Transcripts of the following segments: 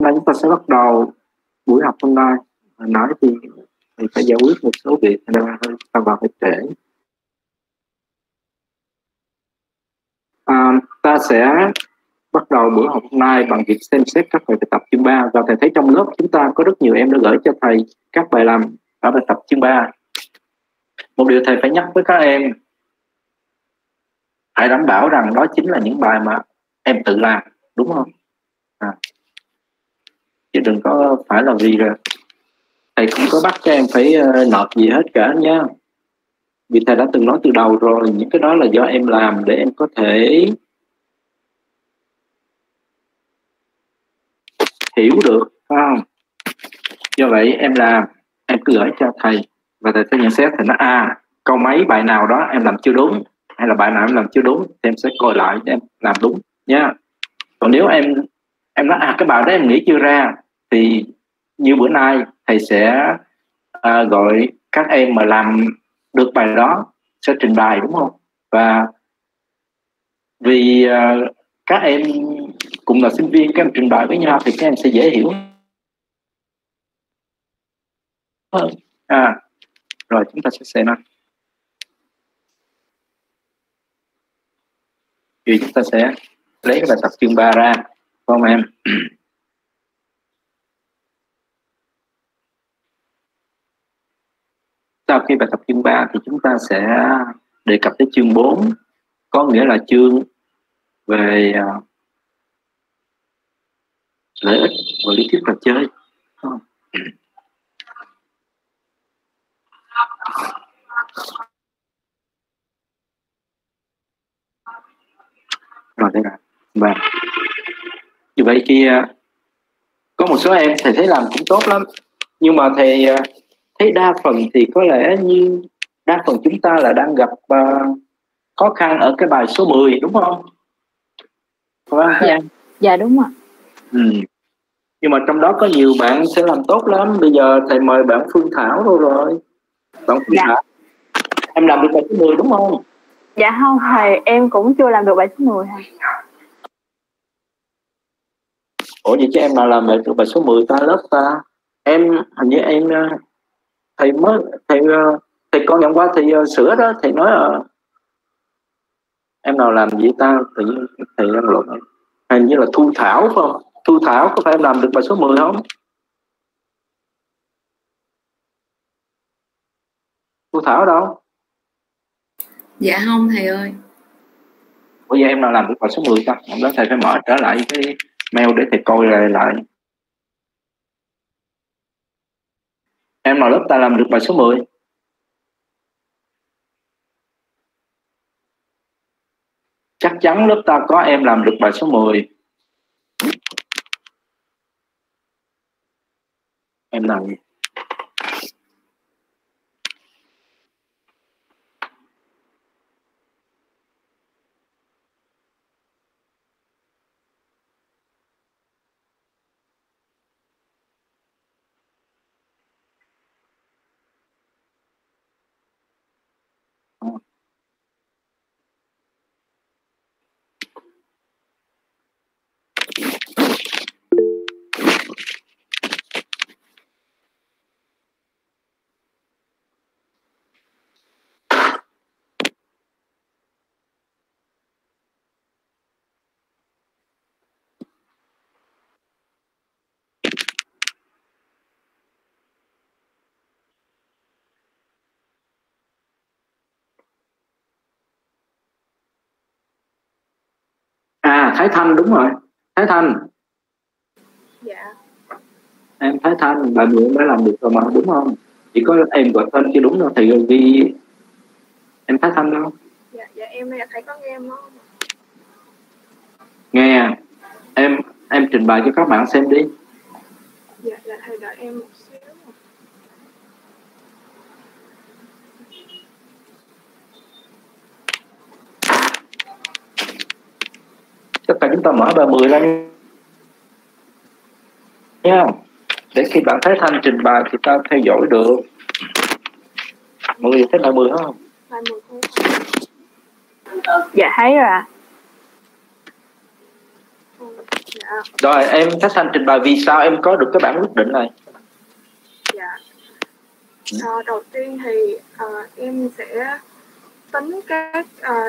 Chúng ta sẽ bắt đầu buổi học hôm nay. Hồi nãy thì mình phải giải quyết một số việc nên là ta vào phải trễ. Ta sẽ bắt đầu buổi học hôm nay bằng việc xem xét các bài tập chương 3. Và thầy thấy trong lớp chúng ta có rất nhiều em đã gửi cho thầy các bài làm ở bài tập chương 3. Một điều thầy phải nhắc với các em, hãy đảm bảo rằng đó chính là những bài mà em tự làm, đúng không? Chứ đừng có phải là vì rồi thầy không có bắt các em phải nộp gì hết cả nha. Vì thầy đã từng nói từ đầu rồi, những cái đó là do em làm để em có thể hiểu được, phải không? Do vậy em làm, em cứ gửi cho thầy và thầy sẽ nhận xét, thầy nói câu mấy bài nào đó em làm chưa đúng, hay là bài nào em làm chưa đúng thì em sẽ coi lại để em làm đúng nha. Còn nếu em nói cái bài đó em nghĩ chưa ra thì như bữa nay thầy sẽ gọi các em mà làm được bài đó sẽ trình bày, đúng không? Và vì các em cùng là sinh viên, các em trình bày với nhau thì các em sẽ dễ hiểu hơn. Rồi chúng ta sẽ xem thì chúng ta sẽ lấy cái bài tập chương 3 ra, không em? Sau khi bài tập chương 3 thì chúng ta sẽ đề cập tới chương 4, có nghĩa là chương về lợi ích và lý thuyết trò chơi. Rồi đây là và như vậy thì có một số em thầy thấy làm cũng tốt lắm, nhưng mà thầy thấy đa phần thì có lẽ như đa phần chúng ta là đang gặp khó khăn ở cái bài số 10, đúng không? Dạ đúng ạ. Nhưng mà trong đó có nhiều bạn sẽ làm tốt lắm. Bây giờ thầy mời bạn Phương Thảo rồi. Bạn Phương Thảo, em làm được bài số 10 đúng không? Dạ không thầy, em cũng chưa làm được bài số 10 thầy. Ủa vậy chứ em nào làm được bài số 10 ta, lớp ta? Em hình như em thầy con nhận qua thầy sửa đó, thầy nói em nào làm gì ta? Thầy đang lộn. Hình như là Thu Thảo phải không? Thu Thảo có phải em làm được bài số 10 không? Thu Thảo đâu? Dạ không thầy ơi. Ủa vậy em nào làm được bài số 10 ta? Hôm đó thầy phải mở trở lại cái mail để thầy coi lại. Em nào lớp ta làm được bài số 10? Chắc chắn lớp ta có em làm được bài số 10. Em làm gì? Thái Thanh, đúng rồi. Thái Thanh. Dạ. Em Thái Thanh, bài 10 đã làm được rồi mà, đúng không? Chỉ có em gọi tên chưa đúng đâu, thì ghi em Thái Thanh đâu. Dạ em đây là thầy có nghe em không? Nghe. Em trình bày cho các bạn xem đi. Dạ thầy đợi em một xíu. Tất cả chúng ta mở bài 10 ra nha. Để khi bạn Thái Thanh trình bày thì ta theo dõi được. Mọi người thấy bài 10 không? Bài 10 không? Dạ thấy rồi ạ. Dạ. Rồi em Thái Thanh trình bày vì sao em có được cái bản quyết định này. Dạ. Đầu tiên thì em sẽ tính các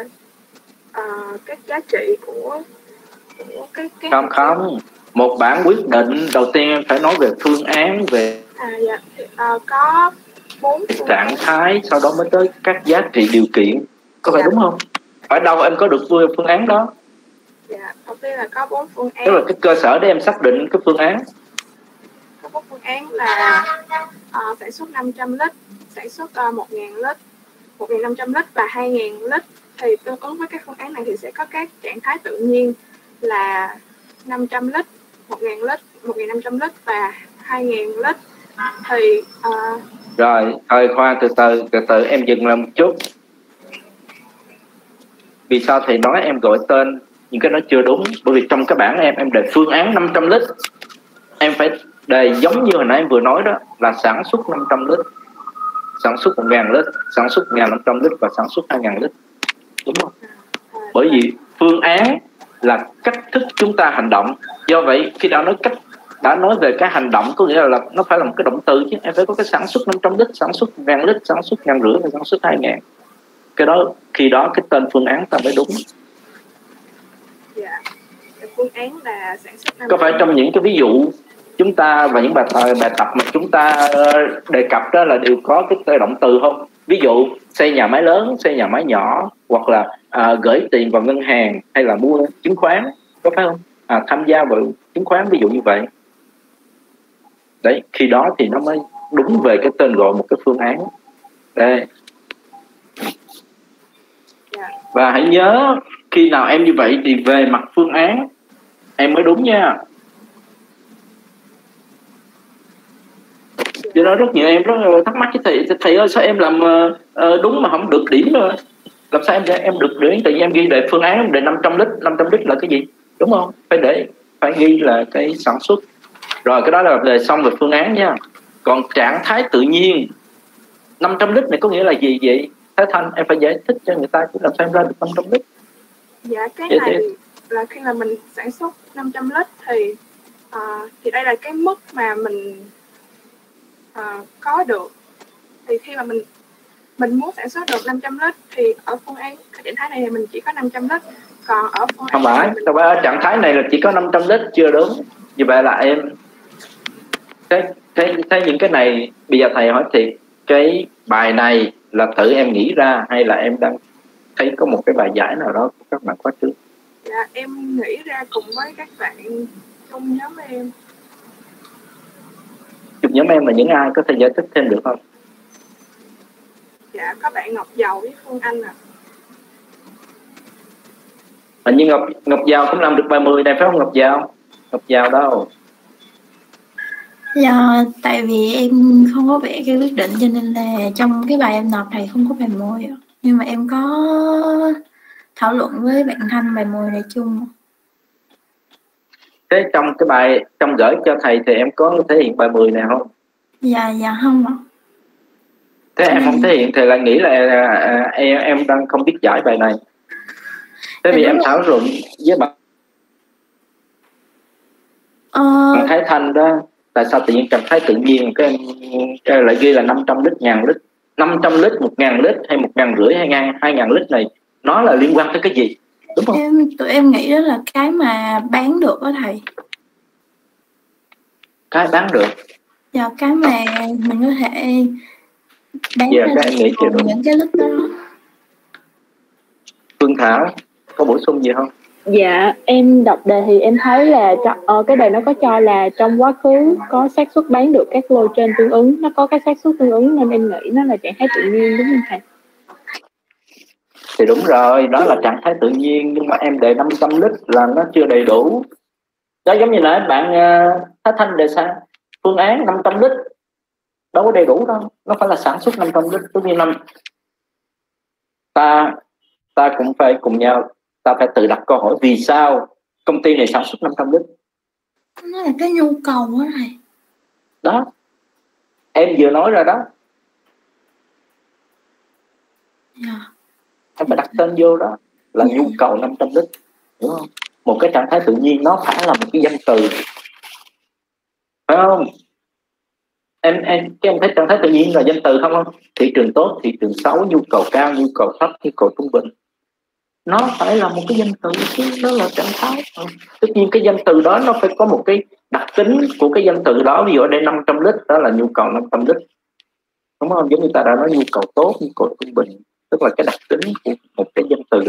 giá trị của cái không một bản quyết định đầu tiên em phải nói về phương án, về dạ. Thì, có 4 trạng thái, sau đó mới tới các giá trị điều kiện, có phải đúng không? Ở đâu em có được phương án đó? Dạ, đầu tiên là có 4 phương án. Đó là cái cơ sở để em xác định cái phương án. Có 4 phương án là sản xuất 500 lít, sản xuất 1.000 lít, 1.500 lít và 2.000 lít. Thì tương ứng với các phương án này thì sẽ có các trạng thái tự nhiên là 500 lít, 1.000 lít, 1.500 lít và 2.000 lít. Thì rồi khoan từ từ em dừng lại một chút. Vì sao thầy nói em gọi tên những cái nó chưa đúng? Bởi vì trong cái bảng em đề phương án 500 lít, em phải đề giống như hồi nãy em vừa nói đó, là sản xuất 500 lít, sản xuất 1.000 lít, sản xuất 1.500 lít và sản xuất 2.000 lít, đúng không? Bởi vì phương án là cách thức chúng ta hành động. Do vậy khi đã nói về cái hành động, có nghĩa là nó phải là một cái động từ chứ. Em phải có cái sản xuất 500 lít, sản xuất 1.000 lít, sản xuất 1.500 và sản xuất 2.000. Cái đó, khi đó cái tên phương án ta mới đúng. Dạ, phương án là sản xuất 500. Có phải trong những cái ví dụ chúng ta và những bài tập mà chúng ta đề cập đó là đều có cái động từ không? Ví dụ xây nhà máy lớn, xây nhà máy nhỏ, hoặc là gửi tiền vào ngân hàng, hay là mua chứng khoán, có phải không? Tham gia vào chứng khoán, ví dụ như vậy. Đấy, khi đó thì nó mới đúng về cái tên gọi một cái phương án. Đây. Và hãy nhớ, khi nào em như vậy thì về mặt phương án em mới đúng nha. Do đó rất nhiều em rất thắc mắc với thầy ơi, sao em làm đúng mà không được điểm nữa? Làm sao em được điểm? Tự nhiên em ghi đề phương án đề 500 lít là cái gì, đúng không? Phải ghi là cái sản xuất. Rồi cái đó là đề xong về phương án nha. Còn trạng thái tự nhiên 500 lít này có nghĩa là gì vậy Thái Thanh? Em phải giải thích cho người ta chứ làm sao em ra được 500 lít. Dạ, cái này là khi mà mình sản xuất 500 lít thì đây là cái mức mà mình có được. Thì khi mà mình muốn sản xuất được 500 lít thì ở phương án trạng thái này thì mình chỉ có 500 lít. Còn ở phương án không phải ở trạng thái này là chỉ có 500 lít, chưa đúng. Như vậy là em thấy những cái này, bây giờ thầy hỏi thiệt, cái bài này là tự em nghĩ ra hay là em đang thấy có một cái bài giải nào đó của các bạn khóa trước? Dạ, em nghĩ ra cùng với các bạn trong nhóm em. Trong nhóm em là những ai, có thể giải thích thêm được không? Dạ, có bạn Ngọc Dầu với Phương Anh ạ. Hình như Ngọc Giao cũng làm được bài 10 này phải không Ngọc Giao? Ngọc Giao đâu? Dạ, tại vì em không có vẽ cái quyết định cho nên là trong cái bài em nộp thầy không có bài 10. Nhưng mà em có thảo luận với bạn Thanh bài 10 này chung. Thế trong gửi cho thầy thì em có thể hiện bài 10 này không? Dạ không ạ. Thế em không thể hiện thì lại nghĩ là em đang không biết giải bài này. Thế vì em thảo luận với bạn Thái Thanh đó, tại sao tự nhiên trạng thái tự nhiên cái em lại ghi là 500 lít, 1.000 lít, 500 lít, 1.000 lít hay 1.500, 2.000 lít này nó là liên quan tới cái gì, đúng không? Tụi em nghĩ đó là cái mà bán được đó thầy. Cái bán được. Dạ, cái mà mình có thể bán ra những cái lít đó. Phương Thảo có bổ sung gì không? Dạ, em đọc đề thì em thấy là cái đề nó có cho là trong quá khứ có xác suất bán được các lô trên tương ứng, nó có cái xác suất tương ứng nên em nghĩ nó là trạng thái tự nhiên, đúng không thầy? Thì đúng rồi, đó là trạng thái tự nhiên, nhưng mà em đề 500 lít là nó chưa đầy đủ. Đó giống như là bạn Thái Thanh đề sao? Phương án 500 lít đâu có đầy đủ đâu, nó phải là sản xuất 500 lít. Tất nhiên ta cũng phải cùng nhau, ta phải tự đặt câu hỏi vì sao công ty này sản xuất 500 lít. Nó là cái nhu cầu đó thầy. Đó, em vừa nói ra đó. Yeah. Em phải đặt tên vô đó là nhu cầu 500 lít, đúng không? một cái trạng thái tự nhiên nó phải là một cái danh từ, phải không? Em thấy trạng thái tự nhiên là danh từ không? Thị trường tốt, thị trường xấu, nhu cầu cao, nhu cầu thấp, nhu cầu trung bình, nó phải là một cái danh từ chứ, đó là trạng thái. Tất nhiên cái danh từ đó nó phải có một cái đặc tính của cái danh từ đó. Ví dụ ở đây 500 lít đó là nhu cầu 500 lít, đúng không? Giống như ta đã nói nhu cầu tốt, nhu cầu trung bình, tức là cái đặc tính của một cái danh từ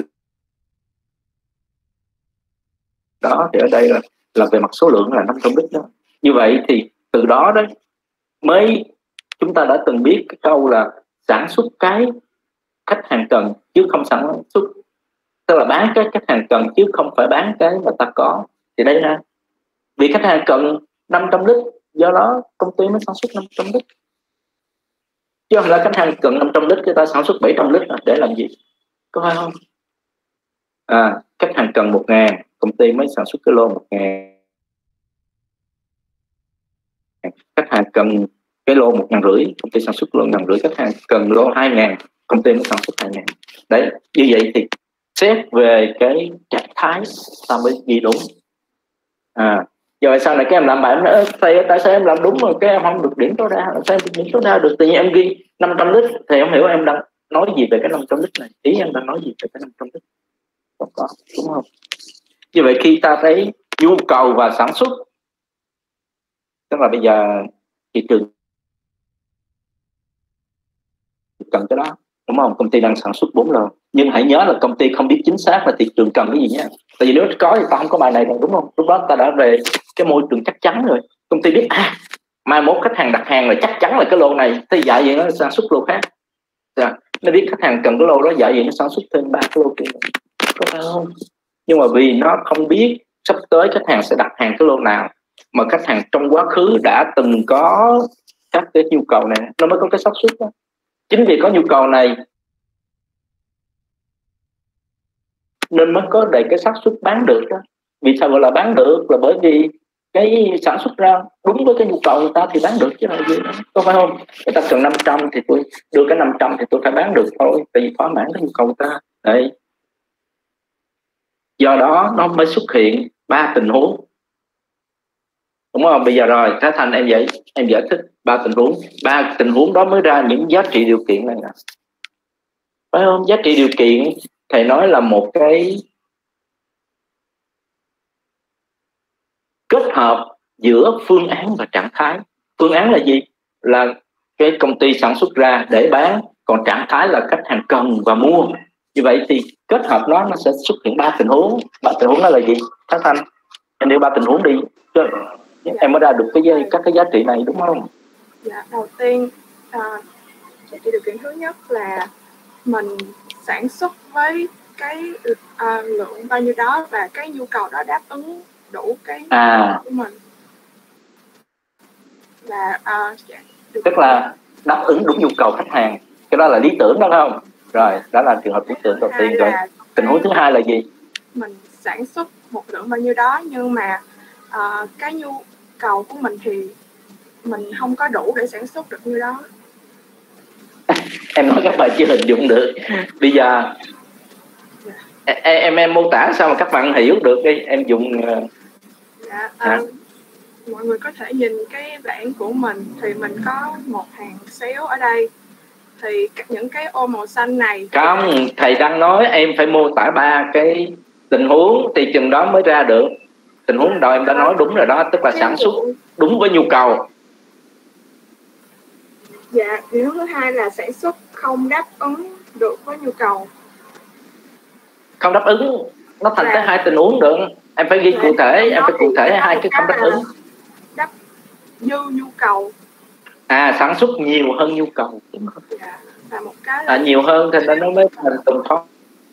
đó. Thì ở đây là về mặt số lượng là 500 lít đó. Như vậy thì từ đó đấy mới chúng ta đã từng biết cái câu là sản xuất cái khách hàng cần chứ không sản xuất, tức là bán cái khách hàng cần chứ không phải bán cái mà ta có. Thì đây là vì khách hàng cần 500 lít, do đó công ty mới sản xuất 500 lít, chứ không là khách hàng cần 500 lít người ta sản xuất 700 lít để làm gì, có phải không? Khách hàng cần 1.000, công ty mới sản xuất cái lô 1.000. Khách hàng cần cái lô 1.500, công ty sản xuất lô 1.500. Khách hàng cần lô 2.000, công ty mới sản xuất 2.000. Đấy, như vậy thì xét về cái trạng thái ta mới ghi đúng. Rồi sau này các em làm bài em nói thầy tại sao em làm đúng mà cái em không được điểm tối đa, sao em được điểm tối đa được? Tự nhiên em ghi 500 lít thì không hiểu em đang nói gì về cái 500 lít này, ý em đang nói gì về cái 500 lít, không có, đúng không? Như vậy khi ta thấy nhu cầu và sản xuất, tức là bây giờ thị trường cần cái đó, đúng không? Công ty đang sản xuất 4 lô, nhưng hãy nhớ là công ty không biết chính xác là thị trường cần cái gì nhé. Tại vì nếu có thì ta không có bài này rồi, đúng không? Lúc đó ta đã về cái môi trường chắc chắn rồi. Công ty biết mai mốt khách hàng đặt hàng là chắc chắn là cái lô này, thì dạ vậy nó sản xuất lô khác. Nó biết khách hàng cần cái lô đó, dạ vậy nó sản xuất thêm 3 cái lô kia, có phải không? Nhưng mà vì nó không biết sắp tới khách hàng sẽ đặt hàng cái lô nào, mà khách hàng trong quá khứ đã từng có các cái nhu cầu này, nó mới có cái xác suất đó. Chính vì có nhu cầu này nên mới có đầy cái xác suất bán được đó. Vì sao gọi là bán được? Là bởi vì cái sản xuất ra đúng với cái nhu cầu người ta thì bán được chứ là gì đó, có phải không? Người ta cần 500 thì tôi đưa cái 500 thì tôi phải bán được thôi, tại vì thỏa mãn cái nhu cầu người ta. Đấy, do đó nó mới xuất hiện 3 tình huống, đúng không? Bây giờ rồi Thái Thành em giải thích 3 tình huống đó mới ra những giá trị điều kiện này nè, phải không? Giá trị điều kiện thầy nói là một cái kết hợp giữa phương án và trạng thái. Phương án là gì? Là cái công ty sản xuất ra để bán, còn trạng thái là khách hàng cần và mua. Như vậy thì kết hợp nó sẽ xuất hiện 3 tình huống. 3 tình huống đó là gì? Thái Thanh, em nêu 3 tình huống đi, em mới ra được các cái giá trị này, đúng không? Dạ, đầu tiên giá trị điều kiện thứ nhất là mình sản xuất với cái lượng bao nhiêu đó và cái nhu cầu đó đáp ứng đủ cái của mình. Và tức là đáp ứng đúng nhu cầu khách hàng, cái đó là lý tưởng đó không? Rồi, đó là trường hợp lý tưởng đầu tiên. Rồi tình huống thứ hai là gì? Mình sản xuất một lượng bao nhiêu đó nhưng mà cái nhu cầu của mình thì mình không có đủ để sản xuất được như đó. Em nói các bạn chưa hình dung được. Bây giờ em mô tả sao mà các bạn hiểu được đi, em dùng mọi người có thể nhìn cái bảng của mình thì mình có một hàng xéo ở đây, thì những cái ô màu xanh này không, thầy đang nói em phải mô tả 3 cái tình huống thì chừng đó mới ra được. Tình huống đầu em đã nói đúng rồi đó, tức là sản xuất đúng với nhu cầu. Dạ, tình huống thứ hai là sản xuất không đáp ứng được với nhu cầu. Không đáp ứng, nó thành tới 2 tình huống được. Em phải ghi cụ thể, em phải cụ thể 2 cái không đáp ứng. Đáp dư nhu cầu. Sản xuất nhiều hơn nhu cầu. Dạ, và một cái là nhiều hơn thì nó mới thành từng khó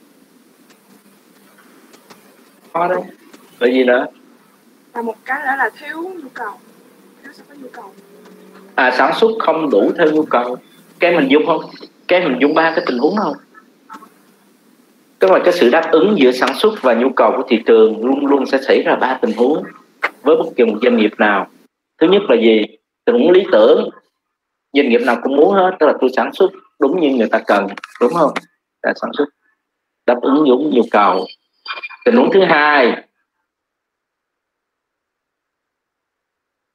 đấy. Bởi gì nữa? Và một cái nữa là thiếu nhu cầu. Thiếu sẽ có nhu cầu. Sản xuất không đủ theo nhu cầu. Cái mình dùng không? Cái mình dùng 3 cái tình huống không? Tức là cái sự đáp ứng giữa sản xuất và nhu cầu của thị trường luôn luôn sẽ xảy ra 3 tình huống với bất kỳ một doanh nghiệp nào. Thứ nhất là gì? Tình huống lý tưởng, doanh nghiệp nào cũng muốn hết, tức là tôi sản xuất đúng như người ta cần, đúng không? Đã sản xuất đáp ứng đúng nhu cầu. Tình huống thứ hai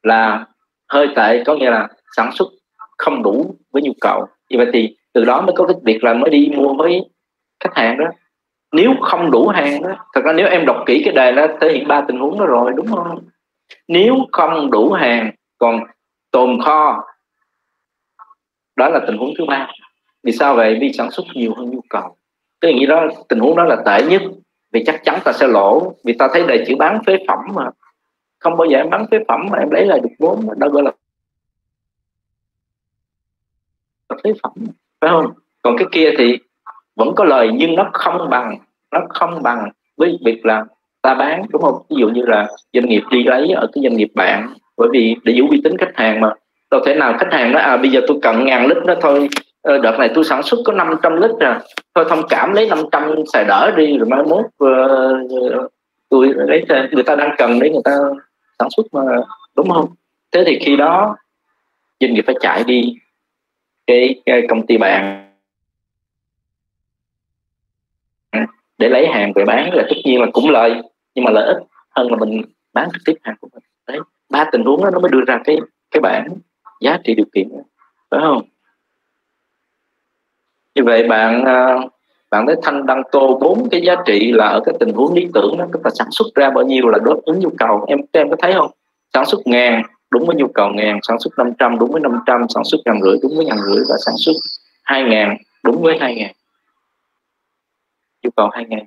là hơi tệ, có nghĩa là sản xuất không đủ với nhu cầu. Như vậy thì từ đó mới có cái việc là mới đi mua với khách hàng đó. Nếu không đủ hàng đó, thật ra nếu em đọc kỹ cái đề nó thể hiện 3 tình huống đó rồi, đúng không? Nếu không đủ hàng còn tồn kho, đó là tình huống thứ 3. Vì sao vậy? Vì sản xuất nhiều hơn nhu cầu. Cái nghĩ đó, tình huống đó là tệ nhất, vì chắc chắn ta sẽ lỗ. Vì ta thấy đề chữ bán phế phẩm mà, không bao giờ em bán phế phẩm mà em lấy lại được vốn, đó gọi là phế phẩm, phải không? Còn cái kia thì vẫn có lời nhưng nó không bằng với việc là ta bán, đúng không? Ví dụ như là doanh nghiệp đi lấy ở cái doanh nghiệp bạn, bởi vì để giữ uy tín khách hàng mà. Đâu thể nào khách hàng nói bây giờ tôi cần 1000 lít đó thôi, đợt này tôi sản xuất có 500 lít à, thôi thông cảm lấy 500 xài đỡ đi, rồi mai mốt tôi lấy thêm. Người ta đang cần để người ta sản xuất mà, đúng không? Thế thì khi đó doanh nghiệp phải chạy đi cái công ty bạn để lấy hàng về bán, là tất nhiên là cũng lợi, nhưng mà lợi ích hơn là mình bán trực tiếp hàng của mình. Đấy, 3 tình huống đó nó mới đưa ra cái bảng giá trị điều kiện đó, phải không? Như vậy bạn thấy Thanh đang tô 4 cái giá trị là ở cái tình huống lý tưởng đó, tức là sản xuất ra bao nhiêu là đáp ứng nhu cầu. Em có thấy không? Sản xuất 1000 đúng với nhu cầu 1000, sản xuất 500 đúng với 500, sản xuất 150 đúng với 150, và sản xuất 2000 đúng với 2000, nhu cầu 2000.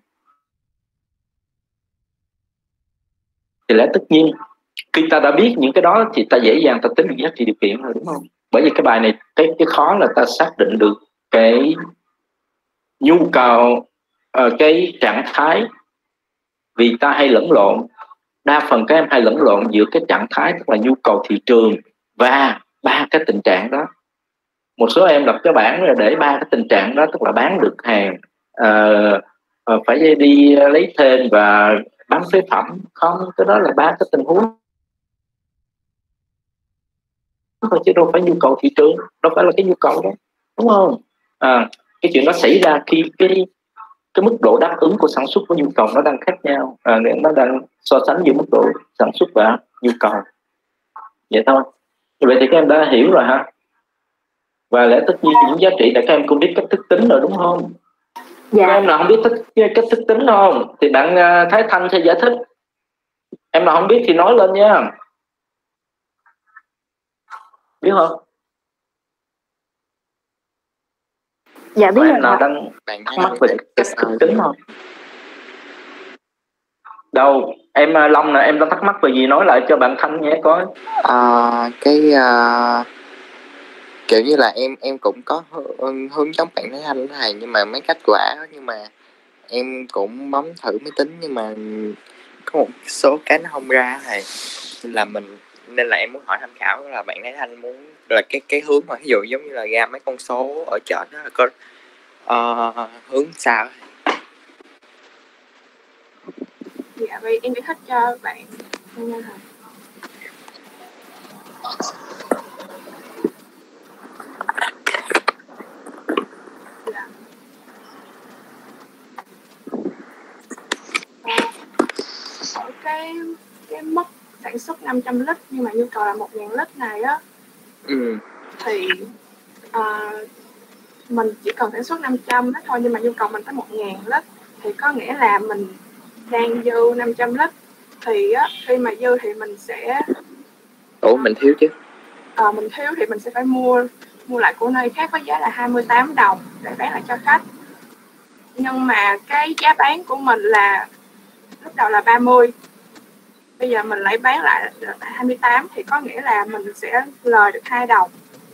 Thì lẽ tất nhiên khi ta đã biết những cái đó thì ta dễ dàng ta tính được giá trị điều kiện rồi, đúng không? Bởi vì cái bài này cái khó là ta xác định được cái nhu cầu, cái trạng thái. Vì ta hay lẫn lộn, đa phần các em hay lẫn lộn giữa cái trạng thái tức là nhu cầu thị trường và 3 cái tình trạng đó. Một số em lập cái bảng là để 3 cái tình trạng đó, tức là bán được hàng, phải đi lấy thêm và bán phế phẩm. Không, cái đó là 3 cái tình huống thôi, chứ đâu phải nhu cầu thị trường, đâu phải là cái nhu cầu đó, đúng không? Cái chuyện đó xảy ra khi cái mức độ đáp ứng của sản xuất với nhu cầu nó đang khác nhau, nó đang so sánh giữa mức độ sản xuất và nhu cầu, vậy thôi. Vậy thì các em đã hiểu rồi ha. Và lẽ tất nhiên những giá trị là các em cũng biết cách thức tính rồi, đúng không? Dạ. Các em nào không biết cách thức tính không thì bạn Thái Thanh sẽ giải thích. Em nào không biết thì nói lên nha, biết không? Dạ biết. Em nào đang thắc mắc về cách thức tính không? Đâu em Long nè, em đang thắc mắc về gì, nói lại cho bạn Thanh nghe coi. Kiểu như là em cũng có hướng giống bạn Thái Thanh thầy, nhưng mà mấy cách của ả, nhưng mà em cũng bấm thử máy tính nhưng mà có một số cái nó không ra thầy, nên là em muốn hỏi tham khảo là bạn Thái Thanh muốn là cái hướng mà ví dụ giống như là ra mấy con số ở chợ đó là có hướng sao? Dạ vậy em giải thích cho bạn nha thầy. Ở cái mức sản xuất 500 lít nhưng mà nhu cầu là 1000 lít này á, thì mình chỉ cần sản xuất 500 lít thôi, nhưng mà nhu cầu mình tới 1000 lít, thì có nghĩa là mình đang dư 500 lít. Thì á, khi mà dư thì mình sẽ mình thiếu chứ. Mình thiếu thì mình sẽ phải mua lại của nơi khác với giá là 28 đồng để bán lại cho khách. Nhưng mà cái giá bán của mình là lúc đầu là 30, bây giờ mình lại bán lại là 28, thì có nghĩa là mình sẽ lời được 2 đồng.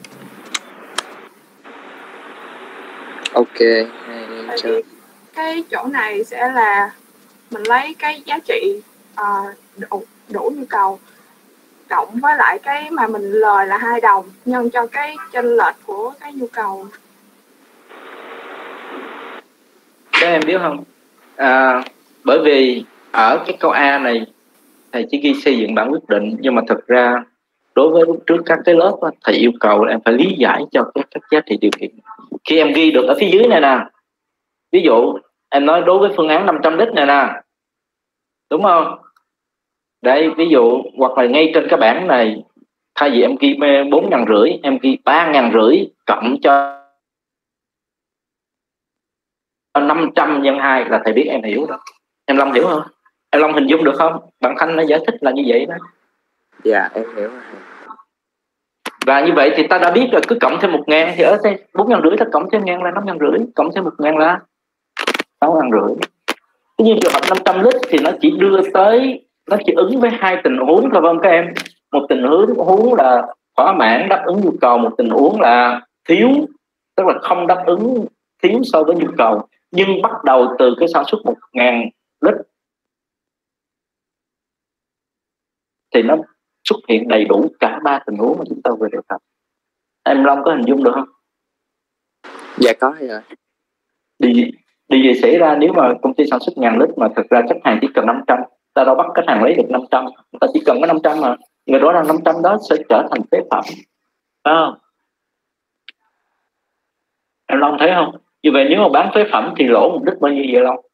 Ok. Thì cái chỗ này sẽ là mình lấy cái giá trị đủ nhu cầu cộng với lại cái mà mình lời là 2 đồng nhân cho cái chênh lệch của cái nhu cầu. Các em biết không? Bởi vì ở cái câu A này thầy chỉ ghi xây dựng bản quyết định, nhưng mà thực ra đối với lúc trước các cái lớp đó, thầy yêu cầu là em phải lý giải cho các giá trị điều kiện. Khi em ghi được ở phía dưới này nè, ví dụ em nói đối với phương án 500 lít này nè, đúng không? Đây ví dụ, hoặc là ngay trên cái bảng này thay vì em ghi 4.500 em ghi 3.500 cộng cho 500 nhân 2 là thầy biết em hiểu đó. Em Long hiểu không? Em Long hình dung được không? Bạn Thanh nó giải thích là như vậy đó. Dạ em hiểu rồi. Và như vậy thì ta đã biết là cứ cộng thêm 1.000 thì ở đây 4.500 ta cộng thêm 1.000 là 5.500, cộng thêm 1.000 là 6.500. Tuy nhiên trường hợp 500 lít thì nó chỉ đưa tới, nó chỉ ứng với 2 tình huống thôi vâng các em. Một tình huống là thỏa mãn đáp ứng nhu cầu, một tình huống là thiếu, tức là không đáp ứng, thiếu so với nhu cầu. Nhưng bắt đầu từ cái sản xuất 1.000 lít thì nó xuất hiện đầy đủ cả 3 tình huống mà chúng ta vừa đề cập. Em Long có hình dung được không? Dạ có rồi. Điều gì xảy ra nếu mà công ty sản xuất 1.000 lít mà thực ra khách hàng chỉ cần 500, ta đâu bắt khách hàng lấy được 500, người ta chỉ cần có 500 mà, người đó là 500 đó sẽ trở thành phế phẩm, phải không? Em Long thấy không? Như vậy nếu mà bán phế phẩm thì lỗ một lít bao nhiêu vậy Long?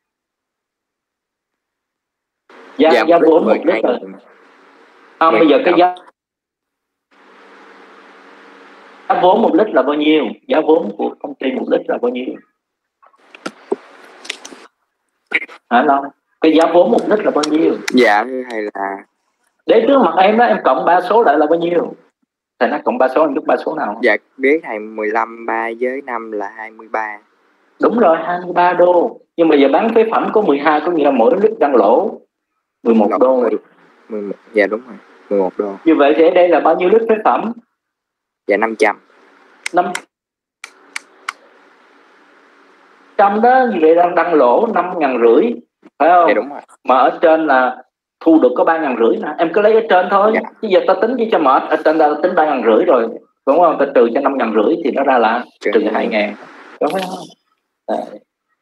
Giá vốn một lít rồi. Không, bây giờ cái giá vốn 1 lít là bao nhiêu? Giá vốn của công ty 1 lít là bao nhiêu? Hả Long? Cái giá vốn 1 lít là bao nhiêu? Dạ hay là để trước mặt em đó, em cộng 3 số lại là bao nhiêu? Thầy nói cộng 3 số, em biết 3 số nào? Dạ biết thầy, 15 3 với 5 là 23. Đúng rồi, 23 đô. Nhưng mà giờ bán phế phẩm có 12, có nghĩa là mỗi lít đang lỗ 11 đô. 11, dạ đúng rồi, 11 đô. Như vậy thì ở đây là bao nhiêu lít phế phẩm? Dạ 500. 500 đó, như vậy đang lỗ 5.500, phải không? Dạ đúng rồi. Mà ở trên là thu được có 3.500 nè, em cứ lấy ở trên thôi. Dạ. Bây giờ ta tính cho mệt, ở trên ta tính 3.500 rồi, đúng không? Ta trừ cho 5.500 thì nó ra là trừ 2.000, có phải không? Đấy.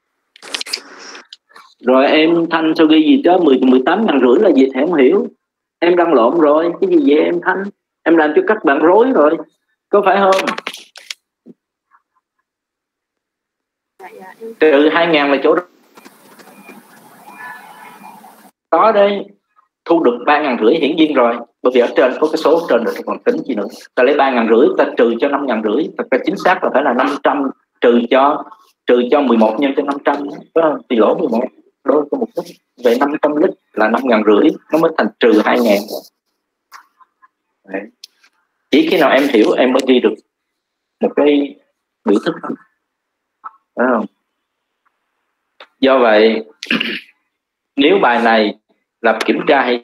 Rồi em Thanh sao ghi gì chứ 18.500 là gì thì không hiểu. Em đang lộn rồi, cái gì vậy em Thanh? Em làm cho các bạn rối rồi, có phải không? Trừ 2.000 là chỗ đó đây, thu được 3.500 hiển nhiên rồi, bởi vì ở trên có cái số trên được còn tính gì nữa. Ta lấy 3.500 ta trừ cho 5.500, thật ra chính xác là phải là 500 trừ cho 11 nhân cho 500, phải không? Thì lỗ 11 đô có 1 lít. Vậy 500 lít là 5.500, nó mới thành trừ 2.000. Đấy. Chỉ khi nào em hiểu em mới ghi được một cái biểu thức đó, phải không? Do vậy nếu bài này làm kiểm tra hay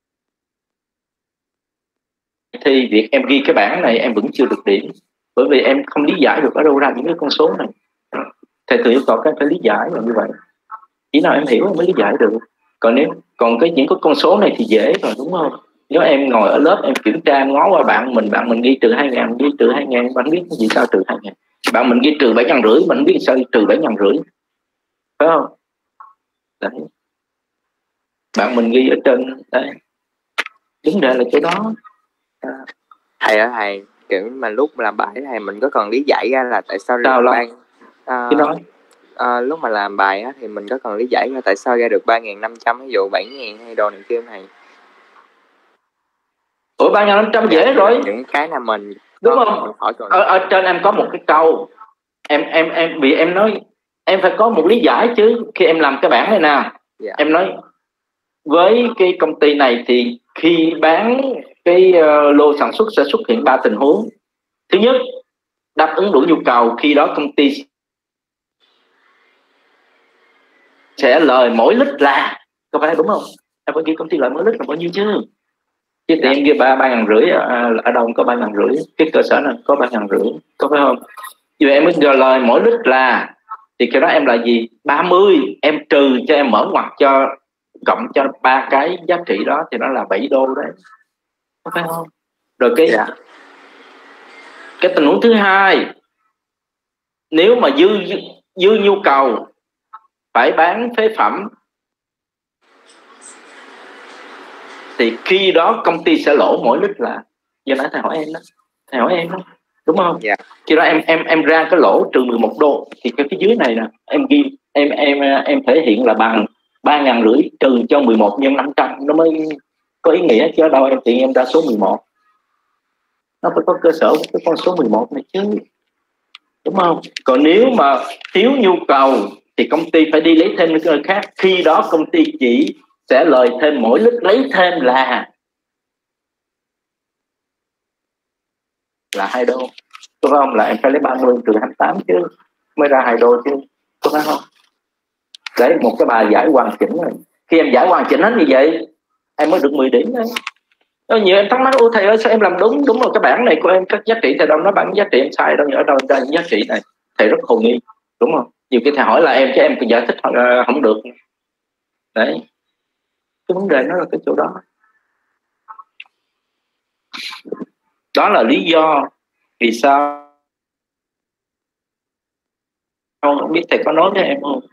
thì việc em ghi cái bảng này em vẫn chưa được điểm, bởi vì em không lý giải được ở đâu ra những cái con số này. Thầy tự yêu cầu các em phải lý giải là như vậy. Chỉ nào em hiểu em mới lý giải được. Còn những cái con số này thì dễ rồi, đúng không? Nếu em ngồi ở lớp em kiểm tra, em ngó qua bạn mình ghi trừ 2.000, ghi trừ 2.000, bạn biết gì sao trừ 2.000. Bạn mình ghi trừ 7.500, mình biết sao trừ 7.500, phải không? Đấy. Bạn mình ghi ở trên đấy, vấn đề là chỗ đó. Thầy ơi thầy, kiểu mà lúc làm bài thầy mình có cần lý giải ra là tại sao lúc mà làm bài á, thì mình có cần lý giải ra tại sao ra được 3.500, ví dụ 7.000 hay đồ này kia này. Ủa 3.500 dễ rồi. Những cái nào mình đúng không? Ở trên em có một cái câu em bị em nói em phải có một lý giải chứ. Khi em làm cái bảng này nè, dạ. Em nói với cái công ty này thì khi bán cái lô sản xuất sẽ xuất hiện 3 tình huống. Thứ nhất, đáp ứng đủ nhu cầu, khi đó công ty sẽ lời mỗi lít là, có phải đúng không? Em phải ghi công ty lời mỗi lít là bao nhiêu chứ? Chứ thì em ghi 3.500 ở đâu có 3.500, cái cơ sở này có 3.500, có phải không? Vậy em mới ghi lời mỗi lít là, thì cái đó em là gì? 30, em trừ cho em mở ngoặc cho cộng cho 3 cái giá trị đó thì nó là 7 đô đấy, có phải không? Rồi cái tình huống thứ hai, nếu mà dư nhu cầu phải bán phế phẩm thì khi đó công ty sẽ lỗ mỗi lít là, giờ nãy thầy hỏi em đó, đúng không? Yeah. Khi đó em ra cái lỗ trừ 11 đô thì cái phía dưới này nè em ghi em thể hiện là bằng 3.500 trừ cho 11 nhân 500 nó mới có ý nghĩa, chứ đâu em tiện em ra số 11. nó phải có cơ sở cái con số 11 này chứ, đúng không? Còn nếu mà thiếu nhu cầu thì công ty phải đi lấy thêm những nơi khác, khi đó công ty chỉ sẽ lời thêm mỗi lít lấy thêm là $2, đúng không? Là em phải lấy 30 trừ 28 chứ mới ra $2 chứ, đúng không? Đấy, một cái bài giải hoàn chỉnh rồi. Khi em giải hoàn chỉnh hết như vậy em mới được 10 điểm đấy. Nhiều em thắc mắc, ô thầy ơi sao em làm đúng rồi, cái bảng này của em các giá trị thầy đâu nó bằng giá trị em sai đâu, ở đâu ra giá trị này, thầy rất hồ nghi, đúng không? Nhiều khi thầy hỏi là em chứ em giải thích không được. Đấy, cái vấn đề nó là cái chỗ đó. Đó là lý do vì sao không biết thầy có nói với em không,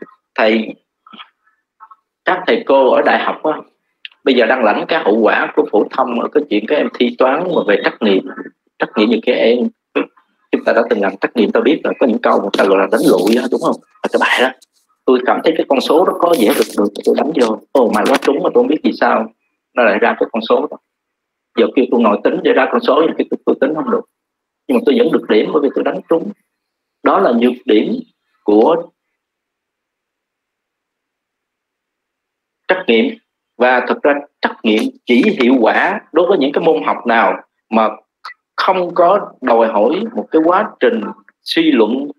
các thầy cô ở đại học á, bây giờ đang lãnh cái hậu quả của phổ thông ở cái chuyện các em thi toán mà về trắc nghiệm như cái em chúng ta đã từng làm trắc nghiệm, ta biết là có những câu người ta gọi là đánh lụi đó, đúng không? Và cái bài đó tôi cảm thấy cái con số đó có dễ được tôi đánh vô, mà nó trúng mà tôi không biết vì sao nó lại ra cái con số đó. Giờ kêu tôi ngồi tính để ra con số thì tôi tính không được, nhưng mà tôi vẫn được điểm bởi vì tôi đánh trúng. Đó là nhược điểm của trắc nghiệm. Và thực ra trắc nghiệm chỉ hiệu quả đối với những cái môn học nào mà không có đòi hỏi một cái quá trình suy luận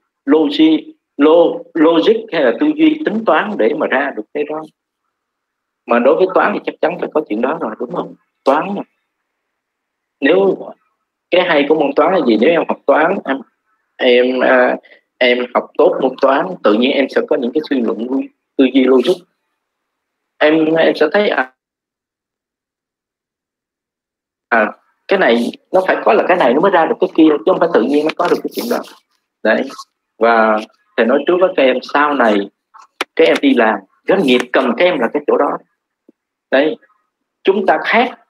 logic hay là tư duy tính toán để mà ra được cái đó. Mà đối với toán thì chắc chắn phải có chuyện đó rồi, đúng không? Toán mà. Nếu cái hay của môn toán là gì? Nếu em học toán, em học tốt môn toán, tự nhiên em sẽ có những cái suy luận tư duy logic. Em sẽ thấy cái này nó phải có là cái này nó mới ra được cái kia, chứ không phải tự nhiên nó có được cái chuyện đó. Đấy. Và thầy nói trước với các em, sau này các em đi làm, doanh nghiệp cần các em là cái chỗ đó. Đấy, chúng ta